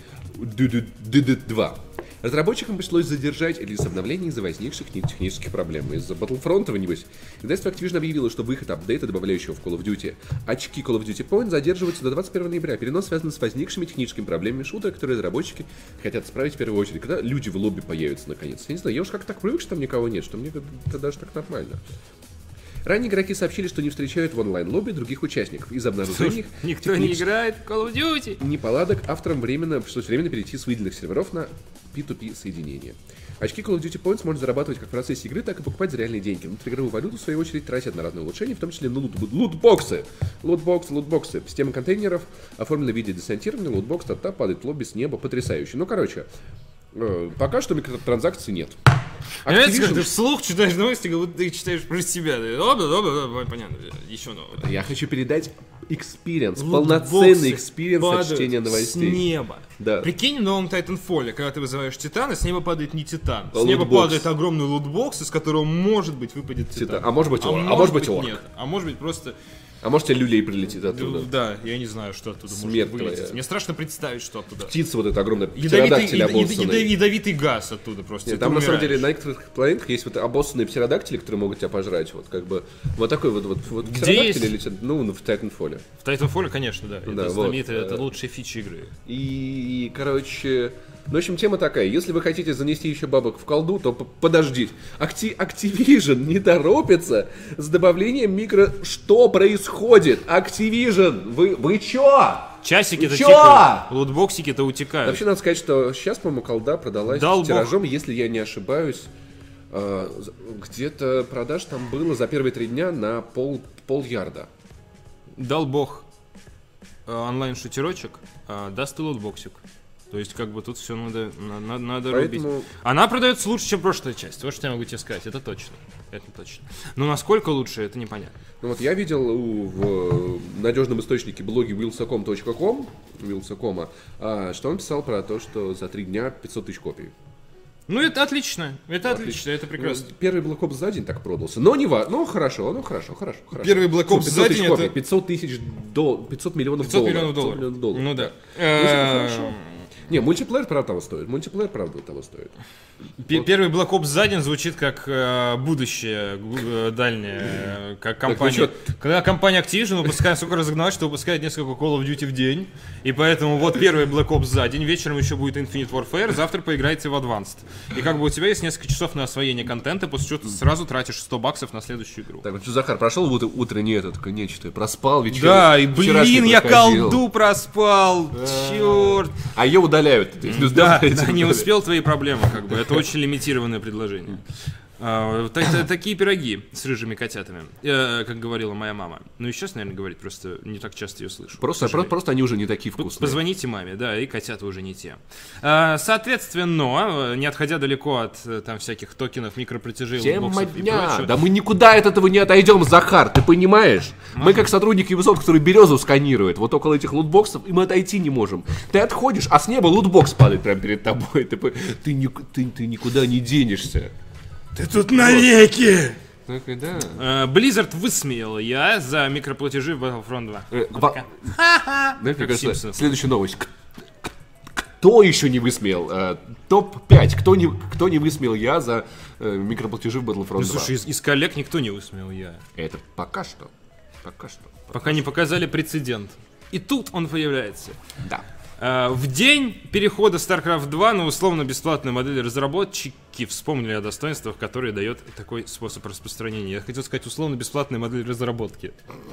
ди ди два. Разработчикам пришлось задержать релиз обновлений из-за возникших технических проблем. Из-за Battlefront, небось. Издательство Activision объявило, что выход апдейта, добавляющего в Call of Duty очки Call of Duty Point, задерживается до двадцать первого ноября. Перенос связан с возникшими техническими проблемами шутера, которые разработчики хотят исправить в первую очередь. Когда люди в лобби появятся наконец. Я не знаю, я уж как так привык, что там никого нет, что мне это даже так нормально. Ранее игроки сообщили, что не встречают в онлайн-лобби других участников. Из-за обнаружений никто не играет в Call of Duty. Неполадок авторам временно пришлось временно перейти с выделенных серверов на пи ту пи соединение. Очки Call of Duty Points можно зарабатывать как в процессе игры, так и покупать за реальные деньги. Внутриигровую валюту, в свою очередь, тратят на разные улучшения, в том числе на лут- лутбоксы. Лутбоксы, лутбоксы. Система контейнеров оформлена в виде десантирования, лутбокс та падает в лобби с неба. Потрясающе. Ну, короче, э, пока что микротранзакций нет. Activision... Ты вслух читаешь новости, как будто ты читаешь про себя. Оба, оба, оба, понятно. Еще новое. Я хочу передать экспириенс, полноценный экспириенс от чтения новостей. С неба. Да. Прикинь, в новом Titanfall, когда ты вызываешь Титана, с неба падает не Титан. С лутбокс. неба падает огромный лутбокс, из которого, может быть, выпадет Титан. Титан. А может быть, а, ор... может а может быть, быть орк. Нет. А может быть, просто... А может, тебе люлей прилетит оттуда. Да, я не знаю, что оттуда Смерть может вылететь. твоя. Мне страшно представить, что оттуда. Птица вот эта огромная, Ядовитый, птеродактиль яд, яд, обоссанный. яд, ядовитый газ оттуда просто. Нет, там на самом деле на некоторых планетах есть вот обоссанные птеродактили, которые могут тебя пожрать. Вот как бы вот такой вот, вот, вот птеродактили летят, ну, в Titanfall. В Titanfall, конечно, да. да это вот, знаменитая, это э... лучшая фича игры. И, короче... Ну, в общем, тема такая. Если вы хотите занести еще бабок в колду, то подождите. Acti- Activision не торопится с добавлением микро... Что происходит? Activision, вы, вы чё? Часики-то тикают, лутбоксики-то утекают. Вообще, надо сказать, что сейчас, по-моему, колда продалась Дал тиражом, бог. если я не ошибаюсь. Где-то продаж там было за первые три дня на пол, пол ярда. Дал бог онлайн-шутерочек, даст и лутбоксик. То есть, как бы тут все надо, надо, надо Поэтому... рубить. Она продается лучше, чем прошлая часть. Вот что я могу тебе сказать, это точно. Это точно. Но насколько лучше, это непонятно. Ну вот я видел в надежном источнике блоге wilsacom точка com, wilsacom, что он писал про то, что за три дня пятьсот тысяч копий. Ну, это отлично, это отлично, это прекрасно. Первый Black Ops за день так продался. Но не важно. Ну, хорошо, ну, хорошо, хорошо. хорошо. Первый Black Ops за день это... пятьсот тысяч долларов. пятьсот миллионов пятьсот долларов. миллионов долларов. пятьсот миллионов долларов. Ну да. Ну, это хорошо. Не, мультиплеер, правда, того стоит. Мультиплеер, правда, того стоит. Первый Black Ops за день звучит как э, будущее э, дальнее, как компания. Когда компания Activision выпускает, сколько разогналась, что выпускает несколько Call of Duty в день. И поэтому вот первый Black Ops за день, вечером еще будет Infinite Warfare, завтра поиграете в Advanced. И как бы у тебя есть несколько часов на освоение контента, после чего ты сразу тратишь сто баксов на следующую игру. Так, вот что, Захар, прошел вот утренний этот, нечто, проспал вечер. Да, и блин, я колду проспал, черт. А ее удаляют. Ты не да, да, не успел, твои проблемы, как бы. Это очень лимитированное предложение. А, так, такие пироги с рыжими котятами, э, как говорила моя мама. Ну и сейчас, наверное, говорит, просто не так часто ее слышу. Просто, просто, просто они уже не такие вкусные. Позвоните маме, да, и котята уже не те. А, соответственно, не отходя далеко от там всяких токенов, микроплатежей, лутбоксов и прочего. Да мы никуда от этого не отойдем, Захар, ты понимаешь? Мы, мы как сотрудники Ubisoft, который березу сканирует, вот около этих лутбоксов, и мы отойти не можем. Ты отходишь, а с неба лутбокс падает прямо перед тобой. Ты, ты, ты, ты, ты никуда не денешься. Ты тут навеки! Так и да. Blizzard высмеял я за микроплатежи в Battlefront два. Э, Ха-ха! Следующая новость. Кто еще не высмеял? Э, топ пять. Кто не, кто не высмеял я за э, микроплатежи в Battlefront два? Слушай, из, из коллег никто не высмеял я. Это пока что. Пока что. Пока, пока не показали прецедент. И тут он появляется. Да. В день перехода StarCraft два на условно-бесплатную модель разработчики вспомнили о достоинствах, которые дает такой способ распространения. Я хотел сказать условно-бесплатная модель разработки.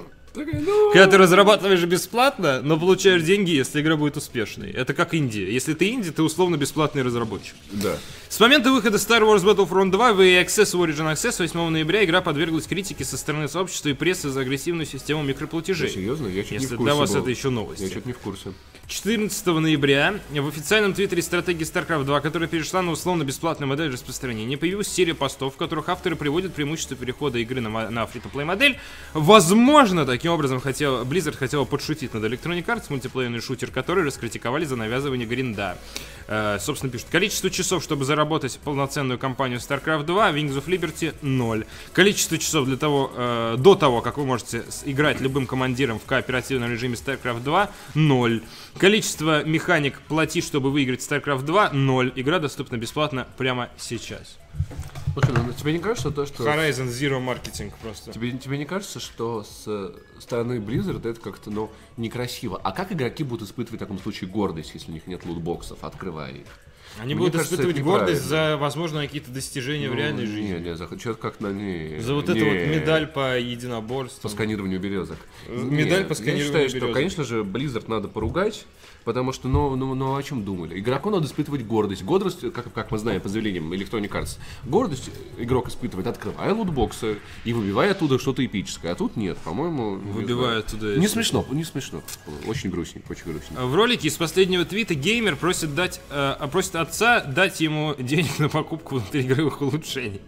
Когда ты разрабатываешь бесплатно, но получаешь деньги, если игра будет успешной. Это как Индия. Если ты инди, ты условно-бесплатный разработчик. Да. С момента выхода Star Wars Battlefront два в и эй Access и Origin Access восьмого ноября игра подверглась критике со стороны сообщества и прессы за агрессивную систему микроплатежей. Да, серьезно? Я чуть если не в курсе для вас был. это еще новость. Я что-то не в курсе. четырнадцатого ноября в официальном твиттере стратегии StarCraft два, которая перешла на условно-бесплатную модель распространения, появилась серия постов, в которых авторы приводят преимущество перехода игры на, на фри-то-плей модель. Возможно, таким образом хотел, Blizzard хотела подшутить над Electronic Arts, мультиплеерный шутер, который раскритиковали за навязывание гринда. Э, собственно, пишут: количество часов, чтобы заработать полноценную кампанию StarCraft два, Wings of Liberty ноль. Количество часов для того, э, до того, как вы можете играть любым командиром в кооперативном режиме StarCraft два, ноль. Количество механик плати, чтобы выиграть StarCraft два, ноль. Игра доступна бесплатно прямо сейчас. Слушай, ну тебе не кажется то, что... Horizon Zero Marketing просто. Тебе, тебе не кажется, что с стороны Blizzard это как-то, ну, некрасиво? А как игроки будут испытывать в таком случае гордость, если у них нет лутбоксов, открывая их? Они Мне будут кажется, испытывать гордость за, возможно, какие-то достижения ну, в реальной не, жизни. Не, не, за что-то как-то не... За вот не, эту вот медаль по единоборству. По сканированию березок. Медаль Нет, по сканированию я считаю, березок. что, конечно же, Blizzard надо поругать, потому что, ну, ну, ну о чем думали? Игроку надо испытывать гордость. Гордость, как, как мы знаем по заявлениям Electronic Arts, гордость игрок испытывает, открывая лутбоксы и выбивая оттуда что-то эпическое. А тут нет, по-моему... Выбивая оттуда... Не смешно, не смешно. Очень грустненько, очень грустненько. В ролике из последнего твита геймер просит, дать, э, просит отца дать ему денег на покупку внутриигровых улучшений.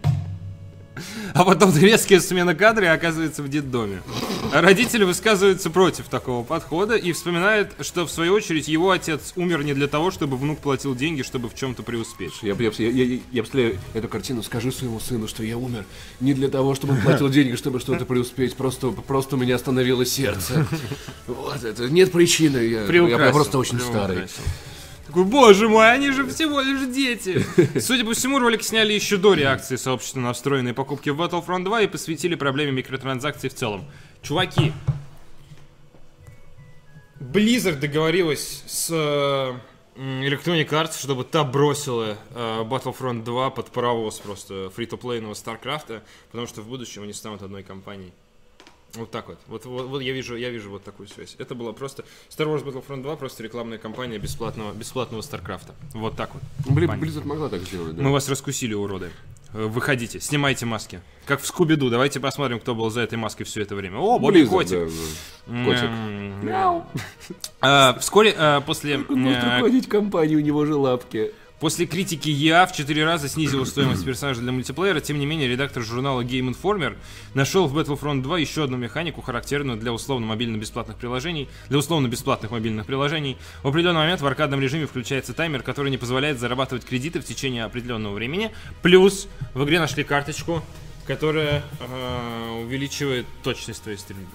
А потом резкая смена кадра и оказывается в детдоме. Родители высказываются против такого подхода и вспоминают, что в свою очередь его отец умер не для того, чтобы внук платил деньги, чтобы в чем-то преуспеть. Я, я, я, я, я представляю эту картину: скажи своему сыну, что я умер не для того, чтобы он платил деньги, чтобы что-то преуспеть, просто, просто у меня остановилось сердце. Вот это, нет причины, я, я, я просто очень старый. Такой: боже мой, они же всего лишь дети. Судя по всему, ролик сняли еще до реакции сообщества на встроенные покупки в Battlefront два и посвятили проблеме микротранзакций в целом. Чуваки, Blizzard договорилась с э, Electronic Arts, чтобы та бросила э, Battlefront два под паровоз просто фри-то-плейного StarCraft'а, потому что в будущем они станут одной компанией. Вот так вот. Вот, вот, вот я вижу, я вижу вот такую связь. Это была просто Star Wars Battlefront два, просто рекламная кампания бесплатного, бесплатного StarCraft'а. Вот так вот. Блин, Blizzard могла так сделать, да? Мы вас раскусили, уроды. Выходите, снимайте маски. Как в Скуби-Ду. Давайте посмотрим, кто был за этой маской все это время. О, Бобби Котик. Да, котик. Мяу. А, вскоре а, после... Он может руководить компанией, у него же лапки. После критики и а в четыре раза снизила стоимость персонажа для мультиплеера, тем не менее, редактор журнала Game Informer нашел в Battlefront два еще одну механику, характерную для условно-мобильно-бесплатных приложений, для условно-бесплатных мобильных приложений. В определенный момент в аркадном режиме включается таймер, который не позволяет зарабатывать кредиты в течение определенного времени. Плюс в игре нашли карточку, которая э, увеличивает точность твоей стрельбы.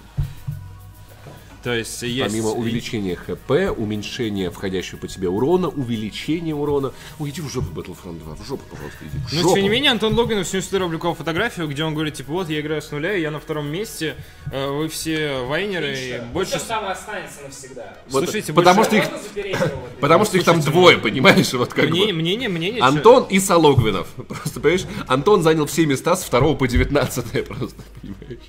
То есть, есть... Помимо увеличения ХП, уменьшения входящего по тебе урона, увеличения урона. Ой, иди в жопу, Battlefront два, в жопу, пожалуйста, иди в жопу. Но, тем не менее, Антон Логинов сегодня сюда опубликовал фотографию, где он говорит, типа, вот, я играю с нуля, и я на втором месте, э, вы все вайнеры, и больше... там останется навсегда. Вот, Слушайте, потому больше... что их, потому что их там двое, понимаешь, вот как Мнение, бы. мнение, мнение... Антон и Сологвинов. Просто, понимаешь, Антон занял все места с второго по девятнадцатое просто, понимаешь.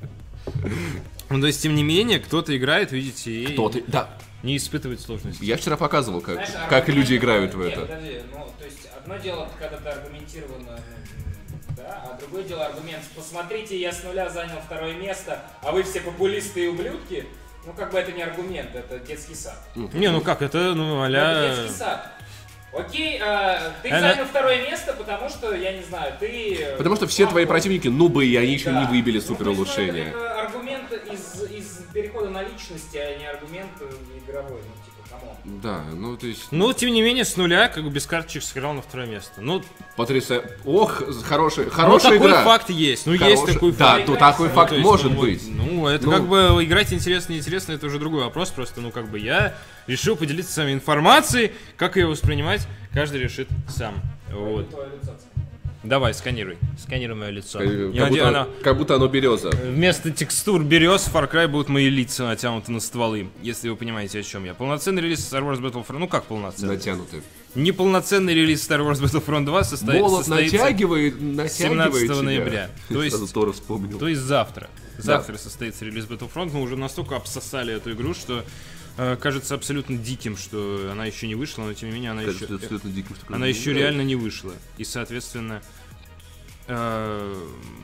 Ну, то есть, тем не менее, кто-то играет, видите, и Кто ты? Да. не испытывает сложности. Я вчера показывал, как, Знаешь, как аргумент- люди играют в Нет, это. подожди, ну, то есть, одно дело, когда ты аргументированно, ну, да, а другое дело аргумент, посмотрите, я с нуля занял второе место, а вы все популисты и ублюдки, ну, как бы это не аргумент, это детский сад. Не, ну как, это, ну, Это а-ля... детский сад. Окей, а, ты Она- занял второе место, потому что, я не знаю, ты... Потому что все твои противники нубы, и они еще Да. не выбили Ну, супер то есть, ну, улучшения. Это, это аргумент из, из перехода на личности, а не аргумент игровой, ну, типа, камон. Да, ну то есть... Ну, тем не менее, с нуля, как бы без карточек сыграл на второе место. Ну, Потрясающе. Ох, хорошая, ну хорошая такой игра. факт есть. Ну, есть Хорошая- такой Да, факт. то такой Ну, факт То есть, может ну, вот, быть. Ну, это Ну. как бы играть интересно, неинтересно, это уже другой вопрос. Просто, ну, как бы я решил поделиться с вами информацией, как ее воспринимать, каждый решит сам. Вот. Твое лицо. Давай, сканируй. Сканируй мое лицо. Как, Я будто, надеюсь, она- как будто оно береза. Вместо текстур берез в Far Cry будут мои лица натянуты на стволы, если вы понимаете, о чем я. Полноценный релиз Star Wars Battlefront, ну как полноценный? Натянуты. Неполноценный релиз Star Wars Battlefront два состоит, Молот состоится натягивает, натягивает семнадцатого тебя. ноября. То есть, Сразу Тора вспомнил. то есть завтра. Завтра состоится релиз Battlefront. Мы уже настолько обсосали эту игру, что э, кажется абсолютно диким, что она еще не вышла, но тем не менее она Кажется, еще, это абсолютно диким, что она такое. еще реально не вышла. И, соответственно, э,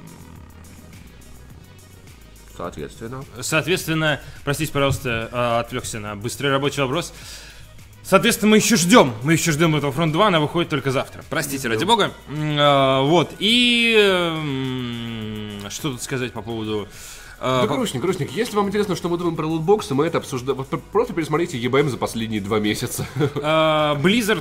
Соответственно. Соответственно, простите, пожалуйста, э, отвлекся на быстрый рабочий вопрос. Соответственно, мы еще ждем. Мы еще ждем Battlefront два, она выходит только завтра. Простите, ради бога. М, э, Вот. И м, что тут сказать по поводу... э, Да, по- грустник, грустник. Если вам интересно, что мы думаем про лутбоксы, мы это обсуждаем. Вот просто пересмотрите и бэ эм за последние два месяца. э, Blizzard,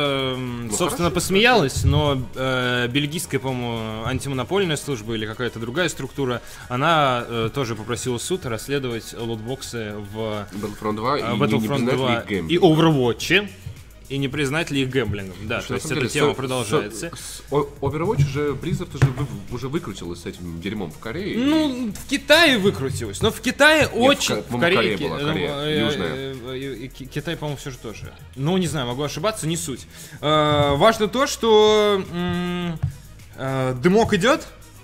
э, собственно, хорошо, посмеялась, но э, бельгийская, по-моему, антимонопольная служба или какая-то другая структура, она э, тоже попросила суд расследовать лутбоксы в Battlefront два и э, не- не Battlefront признать два ли их гейм. и Overwatch. И не признать ли их гэмблингом. Да, то На есть самом эта деле, тема с- продолжается. с- с О- Overwatch уже, Blizzard уже, вы- уже выкрутилась с этим дерьмом в Корее. Ну, в Китае выкрутилось, но в Китае очень... в Ка- В по-моему, Корее, Корея была, Ки- Корея, э, южная. э, э, э, Ки- Китай, по-моему, все же тоже. Ну, не знаю, могу ошибаться, не суть. Э, Важно то, что м, э, дымок идет,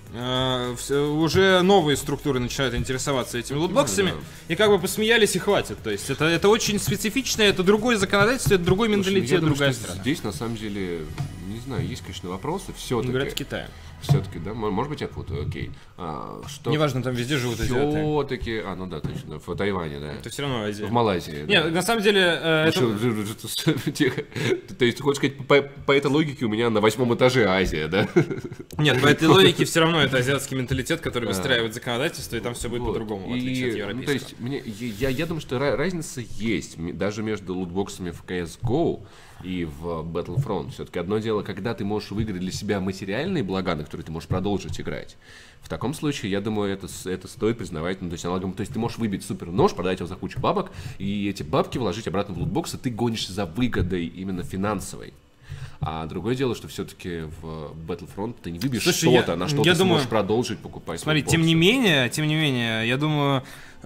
э, вс- уже новые структуры начинают интересоваться этими лутбоксами, да. и как бы посмеялись и хватит. То есть это, это очень специфично, это другое законодательство, это другой Слушай, ну, я менталитет, думаю, другая что страна. Здесь, на самом деле, не знаю, есть, конечно, вопросы. Все-таки. Говорят, в Китае. Все-таки, да? М- Может быть, я путаю, окей. А, что Неважно, там везде живут азиаты. все-таки... А, ну да, точно. В Тайване, да. Это все равно Азия. В Малайзии. Не, да. на самом деле, э, это- Ну, что, ж- ж- тихо. То есть, ты хочешь сказать, по, по этой логике у меня на восьмом этаже Азия, да? Нет, по этой логике все равно это азиатский менталитет, который выстраивает законодательство, и там все будет Вот. по-другому, в И, отличие от ну, европейского. то есть, мне, я, я думаю, что ра- разница есть м- даже между лутбоксами в си эс го и в Battlefront. Все-таки одно дело, когда ты можешь выиграть для себя материальные блага, на которые ты можешь продолжить играть. В таком случае, я думаю, это, с- это стоит признавать, ну, то есть, аналогом, то есть ты можешь выбить супер нож, продать его за кучу бабок, и эти бабки вложить обратно в лутбокс, и ты гонишься за выгодой именно финансовой. А другое дело, что все-таки в Battlefront ты не выбьешь Слушай, я- что-то, на что я ты думаю- сможешь продолжить покупать. Смотри, лутбоксы. тем не менее, тем не менее, я думаю,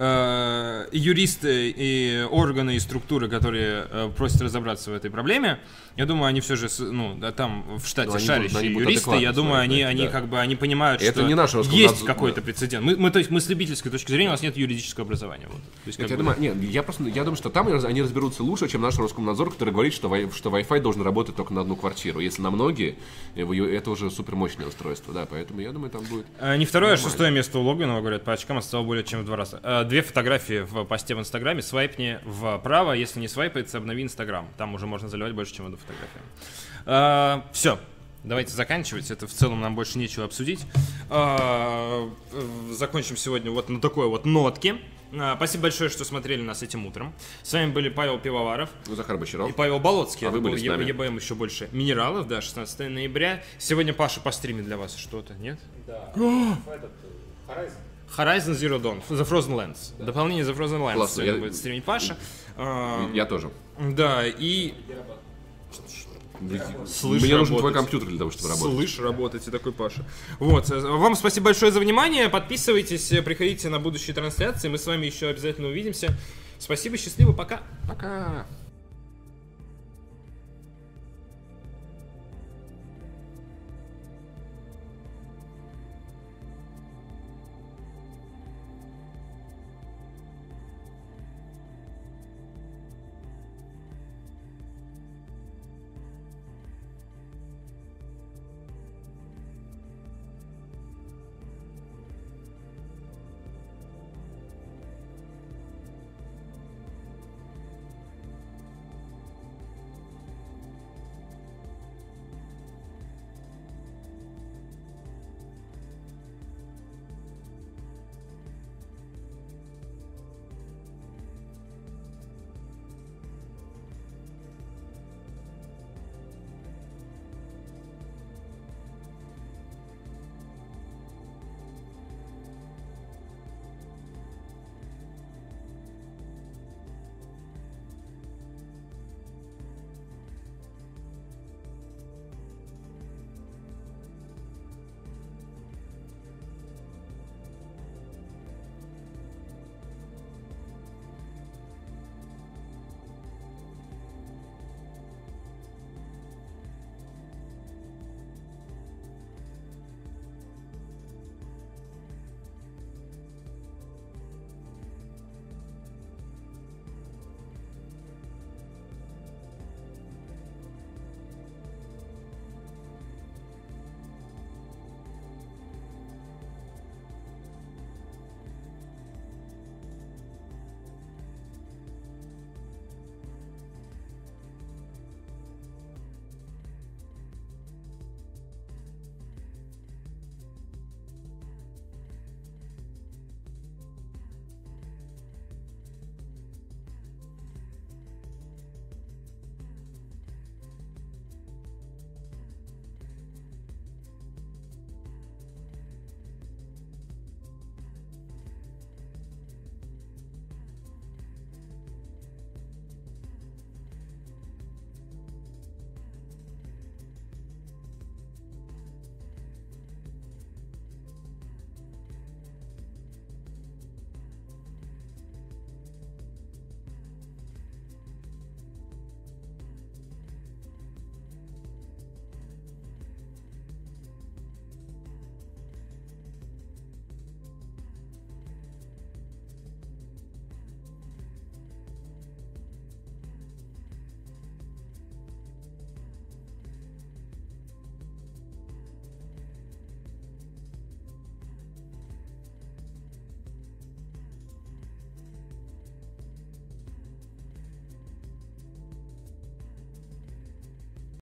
э, юристы и органы и структуры, которые э, просят разобраться в этой проблеме, я думаю, они все же, с- ну, да, там в штате Ну, они шарящие будут- они будут юристы, я адекватно думаю, смотреть они, на это, они да. как бы, они понимают, Это что не наш Роскомнадзор, есть да. какой-то прецедент. Мы, мы, то есть, мы с любительской точки зрения, у нас нет юридического образования. Вот. То есть, Я как бы- думаю, нет, я просто, я думаю, что там раз- они разберутся лучше, чем наш Роскомнадзор, который говорит, что, вай- что Wi-Fi должен работать только на одну квартиру. Если на многие, э, вы- это уже супермощное устройство, да, поэтому я думаю, там будет... Э, Не второе, а шестое место у Логвинова, говорят, по очкам осталось более чем в два раза. Э, Две фотографии в посте в Инстаграме, свайпни вправо, если не свайпается, обнови Инстаграм. Там уже можно заливать больше, чем одну фотографию. Все. Давайте заканчивать, это в целом нам больше нечего обсудить. А, закончим сегодня вот на такой вот нотке. А, спасибо большое, что смотрели нас этим утром. С вами были Павел Пивоваров, Захар Бочаров и Павел Болоцкий. А вы были был с нами. ЕБМ еще больше минералов, да, шестнадцатого ноября. Сегодня Паша постримит для вас что-то, нет? Да. Этот, Horizon. Horizon Zero Dawn, The Frozen Lands. Да. Дополнение The Frozen Lands Классно, сегодня я- будет стримить Паша. А, Я тоже. да, и... Слышь, Мне нужен твой работать. компьютер для того, чтобы работать. Слышь, работайте, такой Паша. Вот, э, вам спасибо большое за внимание. Подписывайтесь, э, приходите на будущие трансляции. Мы с вами еще обязательно увидимся. Спасибо, счастливо, пока. Пока.